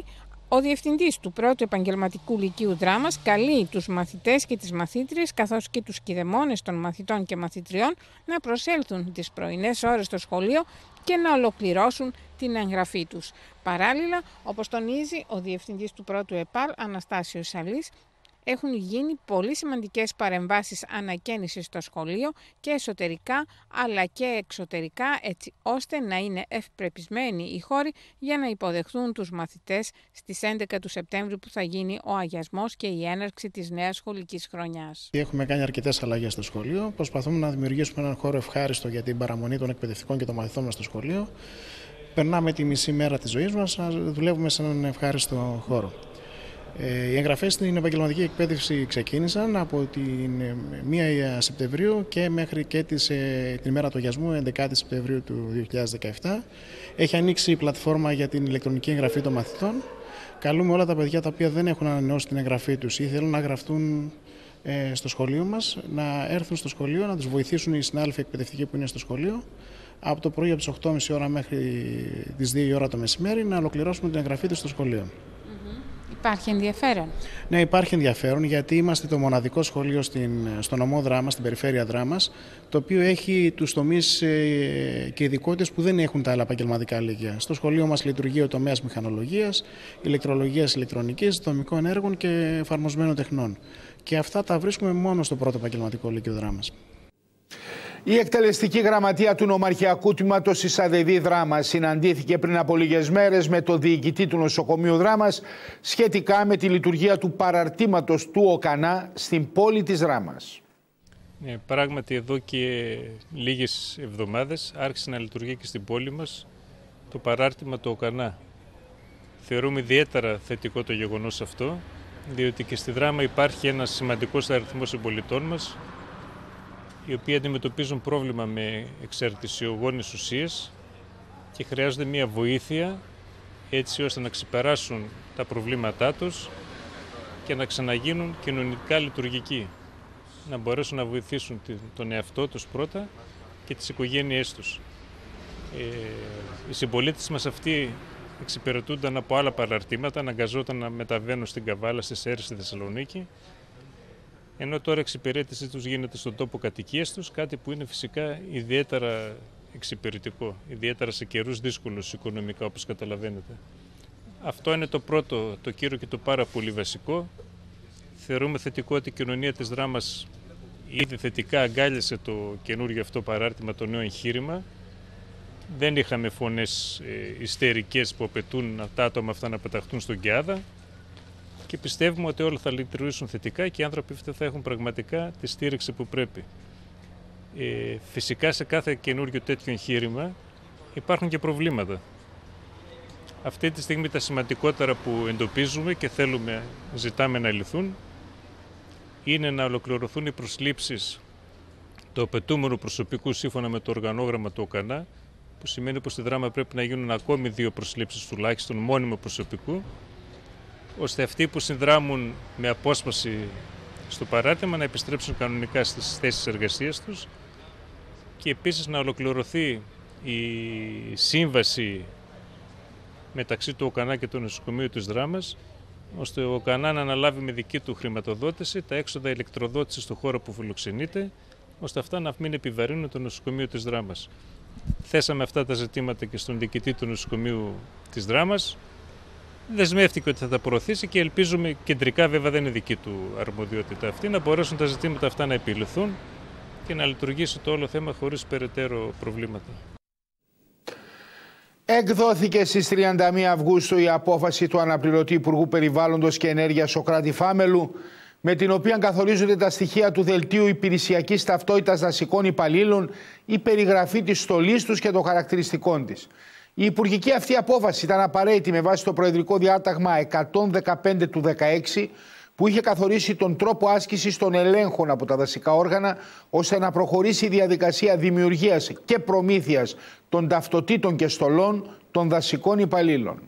Ο διευθυντής του πρώτου επαγγελματικού λυκείου δράμας καλεί τους μαθητές και τις μαθήτριες, καθώς και τους κηδεμόνες των μαθητών και μαθητριών, να προσέλθουν τις πρωινές ώρες στο σχολείο και να ολοκληρώσουν την εγγραφή τους. Παράλληλα, όπως τονίζει ο διευθυντής του πρώτου ΕΠΑΛ, Αναστάσιος Σαλής, έχουν γίνει πολύ σημαντικές παρεμβάσεις ανακαίνησης στο σχολείο και εσωτερικά αλλά και εξωτερικά, έτσι ώστε να είναι ευπρεπισμένοι οι χώροι για να υποδεχθούν τους μαθητές στις έντεκα του Σεπτέμβρη που θα γίνει ο αγιασμός και η έναρξη της νέας σχολικής χρονιάς. Έχουμε κάνει αρκετές αλλαγές στο σχολείο. Προσπαθούμε να δημιουργήσουμε έναν χώρο ευχάριστο για την παραμονή των εκπαιδευτικών και των μαθητών μας στο σχολείο. Περνάμε τη μισή μέρα της ζωής μας να δουλεύουμε σε έναν ευχάριστο χώρο. Οι εγγραφές στην επαγγελματική εκπαίδευση ξεκίνησαν από την πρώτη Σεπτεμβρίου και μέχρι και τις, την ημέρα του αγιασμού, έντεκα Σεπτεμβρίου του δύο χιλιάδες δεκαεπτά. Έχει ανοίξει η πλατφόρμα για την ηλεκτρονική εγγραφή των μαθητών. Καλούμε όλα τα παιδιά τα οποία δεν έχουν ανανεώσει την εγγραφή τους ή θέλουν να γραφτούν στο σχολείο μας, να έρθουν στο σχολείο, να τους βοηθήσουν οι συνάδελφοι εκπαιδευτικοί που είναι στο σχολείο, από το πρωί από τις οκτώ και μισή ώρα μέχρι τις δύο η ώρα το μεσημέρι, να ολοκληρώσουμε την εγγραφή τους στο σχολείο. Υπάρχει ενδιαφέρον. Ναι, υπάρχει ενδιαφέρον, γιατί είμαστε το μοναδικό σχολείο στην, στο νομό Δράμας, στην περιφέρεια Δράμας, το οποίο έχει τους τομείς ε, και ειδικότητες που δεν έχουν τα άλλα επαγγελματικά λύκεια. Στο σχολείο μας λειτουργεί ο τομέας μηχανολογίας, ηλεκτρολογίας, ηλεκτρονικής, δομικών έργων και εφαρμοσμένων τεχνών. Και αυτά τα βρίσκουμε μόνο στο πρώτο επαγγελματικό λύκειο Δράμας. Η εκτελεστική γραμματεία του Νομαρχιακού Τμήματος της ΑΔΕΔΗ Δράμας συναντήθηκε πριν από λίγες μέρες με το διοικητή του νοσοκομείου Δράμας σχετικά με τη λειτουργία του παραρτήματος του ΟΚΑΝΑ στην πόλη της Δράμας. Ναι, πράγματι εδώ και λίγες εβδομάδες άρχισε να λειτουργεί και στην πόλη μας το παράρτημα του ΟΚΑΝΑ. Θεωρούμε ιδιαίτερα θετικό το γεγονός αυτό, διότι και στη Δράμα υπάρχει ένας σημαντικός αριθμός συμπολιτών μας, οι οποίοι αντιμετωπίζουν πρόβλημα με εξαρτησιογόνες ουσίες και χρειάζονται μια βοήθεια έτσι ώστε να ξεπεράσουν τα προβλήματά τους και να ξαναγίνουν κοινωνικά λειτουργικοί. Να μπορέσουν να βοηθήσουν τον εαυτό τους πρώτα και τις οικογένειές τους. Ε, οι συμπολίτες μας αυτοί εξυπηρετούνταν από άλλα παραρτήματα, αναγκαζόταν να μεταβαίνουν στην Καβάλα, στη Σέρρη, στη Θεσσαλονίκη, ενώ τώρα η εξυπηρέτησή τους γίνεται στον τόπο κατοικίας τους, κάτι που είναι φυσικά ιδιαίτερα εξυπηρετικό, ιδιαίτερα σε καιρούς δύσκολους οικονομικά, όπως καταλαβαίνετε. Αυτό είναι το πρώτο, το κύριο και το πάρα πολύ βασικό. Θεωρούμε θετικό ότι η κοινωνία της Δράμας ήδη θετικά αγκάλιασε το καινούργιο αυτό παράρτημα, το νέο εγχείρημα. Δεν είχαμε φωνές ε, ιστερικές που απαιτούν τα άτομα αυτά να πεταχτούν στον Κιάδα. Και πιστεύουμε ότι όλα θα λειτουργήσουν θετικά και οι άνθρωποι αυτοί θα έχουν πραγματικά τη στήριξη που πρέπει. Ε, φυσικά σε κάθε καινούριο τέτοιο εγχείρημα υπάρχουν και προβλήματα. Αυτή τη στιγμή τα σημαντικότερα που εντοπίζουμε και θέλουμε, ζητάμε να λυθούν, είναι να ολοκληρωθούν οι προσλήψεις του απαιτούμενου προσωπικού σύμφωνα με το οργανόγραμμα του ΟΚΑΝΑ, που σημαίνει πως στη Δράμα πρέπει να γίνουν ακόμη δύο προσλήψεις τουλάχιστον μόνιμου προσωπικού, ώστε αυτοί που συνδράμουν με απόσπαση στο παράρτημα να επιστρέψουν κανονικά στις θέσεις εργασίας τους και επίσης να ολοκληρωθεί η σύμβαση μεταξύ του ΟΚΑΝΑ και του νοσοκομείου της Δράμας, ώστε ο ΟΚΑΝΑ να αναλάβει με δική του χρηματοδότηση τα έξοδα ηλεκτροδότησης στο χώρο που φιλοξενείται, ώστε αυτά να μην επιβαρύνουν το νοσοκομείο της Δράμας. Θέσαμε αυτά τα ζητήματα και στον διοικητή του νοσοκομείου της Δράμας. Δεσμεύτηκε ότι θα τα προωθήσει και ελπίζουμε κεντρικά, βέβαια δεν είναι δική του αρμοδιότητα αυτή, να μπορέσουν τα ζητήματα αυτά να επιληθούν και να λειτουργήσει το όλο θέμα χωρίς περαιτέρω προβλήματα. Εκδόθηκε στις τριάντα μία Αυγούστου η απόφαση του αναπληρωτή Υπουργού Περιβάλλοντος και Ενέργειας Σωκράτη Φάμελου, με την οποία καθορίζονται τα στοιχεία του Δελτίου Υπηρεσιακής Ταυτότητας Δασικών Υπαλλήλων, η περιγραφή της στολής τους και των χαρακτηριστικών της. Η υπουργική αυτή απόφαση ήταν απαραίτητη με βάση το Προεδρικό Διάταγμα εκατόν δεκαπέντε του δεκαέξι, που είχε καθορίσει τον τρόπο άσκησης των ελέγχων από τα δασικά όργανα, ώστε να προχωρήσει η διαδικασία δημιουργίας και προμήθειας των ταυτοτήτων και στολών των δασικών υπαλλήλων.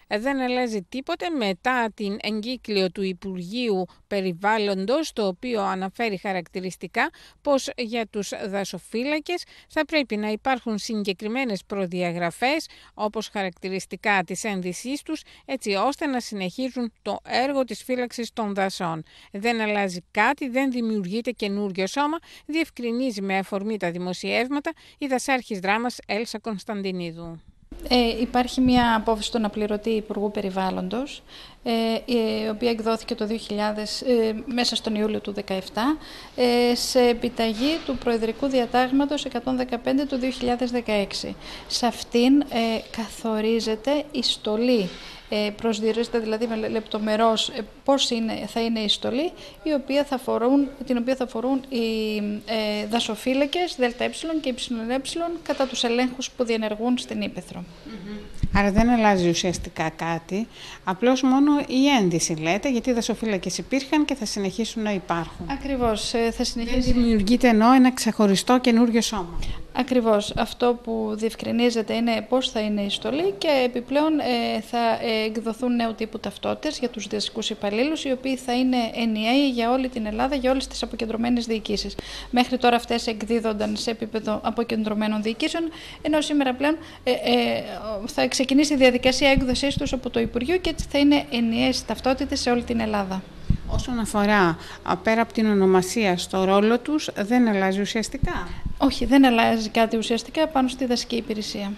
δεν αλλάζει τίποτε μετά την εγκύκλιο του Υπουργείου Περιβάλλοντος, το οποίο αναφέρει χαρακτηριστικά πως για τους δασοφύλακες θα πρέπει να υπάρχουν συγκεκριμένες προδιαγραφές, όπως χαρακτηριστικά της ένδυσής τους, έτσι ώστε να συνεχίζουν το έργο της φύλαξης των δασών. Δεν αλλάζει κάτι, δεν δημιουργείται καινούριο σώμα, διευκρινίζει με αφορμή τα δημοσιεύματα η δασάρχης δράμας Έλσα Κωνσταντινίδου. Ε, υπάρχει μια απόφαση του αναπληρωτή Υπουργού Περιβάλλοντος, ε, η οποία εκδόθηκε το δύο χιλιάδες, ε, μέσα στον Ιούλιο του δύο χιλιάδες δεκαεπτά, ε, σε επιταγή του Προεδρικού Διατάγματος εκατόν δεκαπέντε του δύο χιλιάδες δεκαέξι. Σε αυτήν ε, καθορίζεται η στολή. Ε, προσδιορίζεται δηλαδή με λεπτομερώς ε, πώς είναι, θα είναι η στολή, η οποία θα φορούν, την οποία θα φορούν οι ε, δασοφύλακες ΔΕ και ΙΕ κατά τους ελέγχους που διενεργούν στην Ύπαιθρο. Mm-hmm. Άρα δεν αλλάζει ουσιαστικά κάτι, απλώς μόνο η ένδυση λέτε, γιατί οι δασοφύλακες υπήρχαν και θα συνεχίσουν να υπάρχουν. Ακριβώς. Ε, θα συνεχίσει... Δεν δημιουργείται ενώ ένα ξεχωριστό καινούριο σώμα. Ακριβώς. Αυτό που διευκρινίζεται είναι πώς θα είναι η στολή και επιπλέον ε, θα εκδοθούν νέου τύπου ταυτότητες για τους δασικούς υπαλλήλους, οι οποίοι θα είναι ενιαίοι για όλη την Ελλάδα, για όλες τις αποκεντρωμένες διοικήσεις. Μέχρι τώρα αυτές εκδίδονταν σε επίπεδο αποκεντρωμένων διοικήσεων, ενώ σήμερα πλέον ε, ε, θα ξεκινήσει η διαδικασία έκδοσής τους από το Υπουργείο και έτσι θα είναι ενιαίες ταυτότητες σε όλη την Ελλάδα. Όσον αφορά πέρα από την ονομασία στο ρόλο τους, δεν αλλάζει ουσιαστικά. Όχι, δεν αλλάζει κάτι ουσιαστικά πάνω στη δασική υπηρεσία.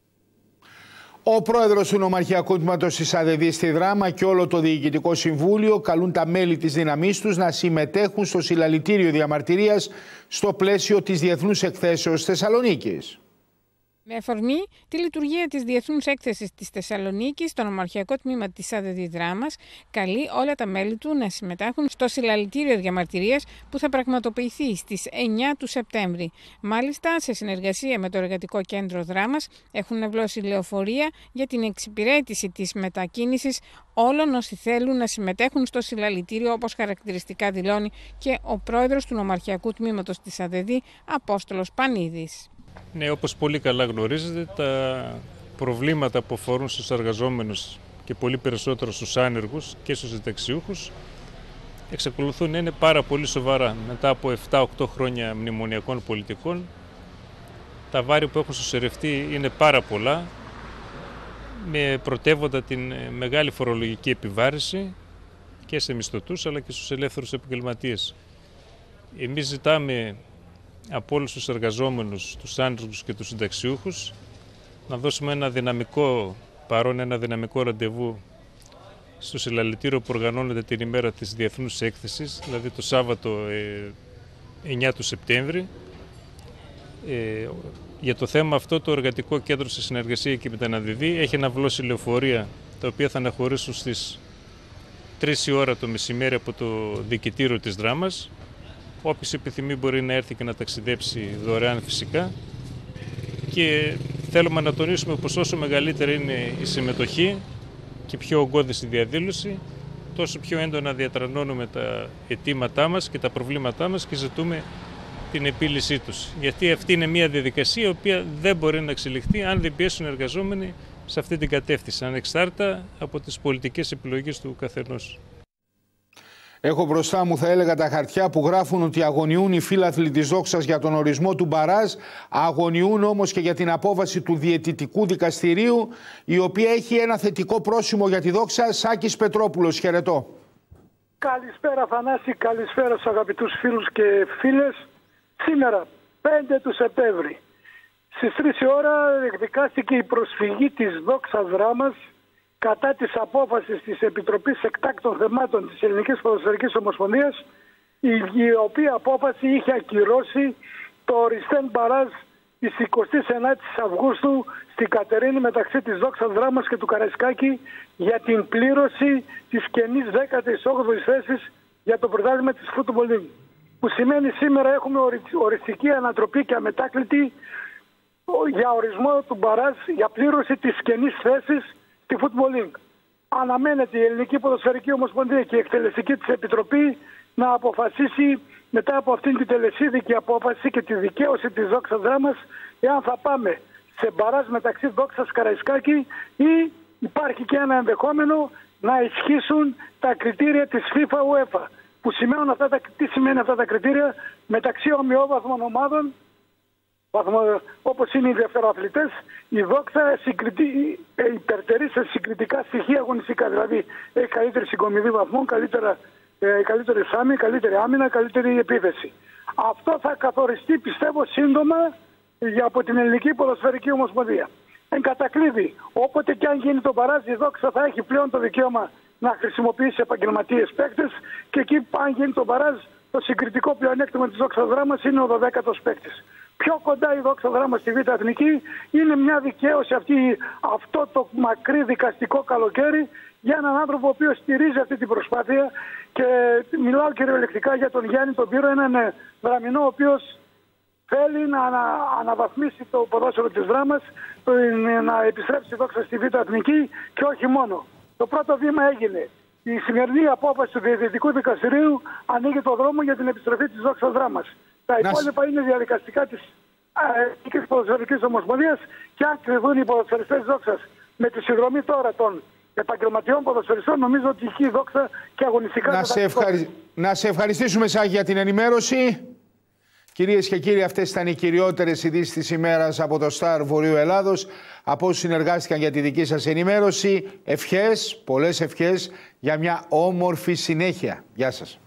Ο πρόεδρος του Νομαρχιακού Τμήματος της ΑΔΕΔ στη Δράμα και όλο το Διοικητικό Συμβούλιο καλούν τα μέλη της δύναμής τους να συμμετέχουν στο συλλαλητήριο διαμαρτυρίας στο πλαίσιο της Διεθνούς Εκθέσεως Θεσσαλονίκης. Με αφορμή τη λειτουργία της Διεθνούς Έκθεσης της Θεσσαλονίκης, το Νομαρχιακό Τμήμα της ΑΔΕΔ Δράμας καλεί όλα τα μέλη του να συμμετάχουν στο συλλαλητήριο διαμαρτυρίας που θα πραγματοποιηθεί στις εννιά του Σεπτέμβρη. Μάλιστα, σε συνεργασία με το Εργατικό Κέντρο Δράμας, έχουν ευλώσει λεωφορεία για την εξυπηρέτηση της μετακίνησης όλων όσοι θέλουν να συμμετέχουν στο συλλαλητήριο, όπως χαρακτηριστικά δηλώνει και ο πρόεδρος του Νομαρχιακού Τμήματος της ΑΔΕΔ, Απόστολος Πανίδης. Ναι, όπως πολύ καλά γνωρίζετε, τα προβλήματα που αφορούν στους εργαζόμενους και πολύ περισσότερο στους άνεργους και στους συνταξιούχους εξακολουθούν να είναι πάρα πολύ σοβαρά. Μετά από επτά οκτώ χρόνια μνημονιακών πολιτικών, τα βάρη που έχουν συσσωρευτεί είναι πάρα πολλά, με πρωτεύοντα την μεγάλη φορολογική επιβάρηση και σε μισθωτούς αλλά και στους ελεύθερους επαγγελματίες. Εμείς ζητάμε από όλους τους εργαζόμενους, τους άνεργους και τους συνταξιούχους να δώσουμε ένα δυναμικό παρόν, ένα δυναμικό ραντεβού στο συλλαλητήριο που οργανώνεται την ημέρα της Διεθνούς Έκθεσης, δηλαδή το Σάββατο εννιά του Σεπτέμβρη. Ε, για το θέμα αυτό το Εργατικό Κέντρο σε συνεργασία και με την ΑΔΕΔ έχει αναβλώσει λεωφορεία τα οποία θα αναχωρήσουν στις τρεις η ώρα το μεσημέρι από το Διοικητήριο της Δράμας. Όποιος επιθυμεί μπορεί να έρθει και να ταξιδέψει δωρεάν φυσικά, και θέλουμε να τονίσουμε πως όσο μεγαλύτερη είναι η συμμετοχή και πιο ογκώδης η διαδήλωση, τόσο πιο έντονα διατρανώνουμε τα αιτήματά μας και τα προβλήματά μας και ζητούμε την επίλυσή τους. Γιατί αυτή είναι μια διαδικασία η οποία δεν μπορεί να εξελιχθεί αν δεν πιέσουν οι εργαζόμενοι σε αυτή την κατεύθυνση, ανεξάρτητα από τις πολιτικές επιλογές του καθενός. Έχω μπροστά μου, θα έλεγα, τα χαρτιά που γράφουν ότι αγωνιούν οι φίλαθλοι της Δόξας για τον ορισμό του μπαράζ, αγωνιούν όμως και για την απόφαση του Διαιτητικού Δικαστηρίου, η οποία έχει ένα θετικό πρόσημο για τη Δόξα. Σάκης Πετρόπουλος, χαιρετώ. Καλησπέρα Θανάση, καλησπέρα στους αγαπητούς φίλους και φίλες. Σήμερα, πέντε του Σεπτέμβρη, στις τρεις η ώρα εκδικάστηκε η προσφυγή της Δόξας Δράμας κατά της απόφασης της Επιτροπής Εκτάκτων Θεμάτων της Ελληνικής Ποδοσφαιρικής Ομοσπονδίας, η οποία απόφαση είχε ακυρώσει το οριστέν μπαράζ της εικοστής ενάτης Αυγούστου στην Κατερίνη μεταξύ της Δόξας Δράμας και του Καραϊσκάκη για την πλήρωση της κενής δέκατης όγδοης θέσης για το πρωτάθλημα της Football League. Που σημαίνει σήμερα έχουμε οριστική ανατροπή και αμετάκλητη για ορισμό του μπαράζ για πλήρωση της κενής θέσης στη Football League. Αναμένεται η Ελληνική Ποδοσφαιρική Ομοσπονδία και η Εκτελεστική της Επιτροπή να αποφασίσει μετά από αυτήν την τελεσίδικη απόφαση και τη δικαίωση της Δόξας Δράμας εάν θα πάμε σε μπαράζ μεταξύ Δόξας Καραϊσκάκη ή υπάρχει και ένα ενδεχόμενο να ισχύσουν τα κριτήρια της FIFA UEFA. Που σημαίνουν αυτά τα, τι σημαίνει αυτά τα κριτήρια? Μεταξύ ομοιόβαθμων ομάδων, όπως είναι οι δευτεροαθλητές, η Δόξα υπερτερεί σε συγκριτικά στοιχεία αγωνιστικά. Δηλαδή έχει καλύτερη συγκομιδή βαθμών, καλύτερα, ε, καλύτερη σάμι, καλύτερη άμυνα, καλύτερη επίθεση. Αυτό θα καθοριστεί, πιστεύω, σύντομα για, από την Ελληνική Ποδοσφαιρική Ομοσπονδία. Εν κατακλείδη, όποτε και αν γίνει το μπαράζ, η Δόξα θα έχει πλέον το δικαίωμα να χρησιμοποιήσει επαγγελματίες παίκτες και εκεί, αν γίνει το μπαράζ, το συγκριτικό πλεονέκτημα της Δόξας Δράμας είναι ο δωδέκατος παίκτης. Πιο κοντά η Δόξα Δράμα στη Β' Εθνική είναι μια δικαίωση αυτή, αυτό το μακρύ δικαστικό καλοκαίρι για έναν άνθρωπο ο οποίος στηρίζει αυτή την προσπάθεια και μιλάω κυριολεκτικά για τον Γιάννη τον Πύρο, έναν Δραμηνό ο οποίος θέλει να ανα, αναβαθμίσει το ποδόσφαιρο της Δράμας, να επιστρέψει η Δόξα στη Β' Εθνική και όχι μόνο. Το πρώτο βήμα έγινε. Η σημερινή απόφαση του Διαιτητικού Δικαστηρίου ανοίγει το δρόμο για την επιστροφή της Δόξας Δράμας. Τα υπόλοιπα είναι διαδικαστικά της Ελληνικής Ποδοσφαιρικής Ομοσπονδίας και αν κρυβούν οι ποδοσφαιριστές της Δόξας με τη συνδρομή τώρα των επαγγελματιών ποδοσφαιριστών, νομίζω ότι εκεί η Δόξα και αγωνιστικά να, θα σε ευχαρι... να σε ευχαριστήσουμε, Σάκη, για την ενημέρωση. Κυρίες και κύριοι, αυτές ήταν οι κυριότερες ειδήσεις της ημέρας από το Star Βορείου Ελλάδος. Από όσους συνεργάστηκαν για τη δική σας ενημέρωση, ευχές, πολλές ευχές για μια όμορφη συνέχεια. Γεια σας.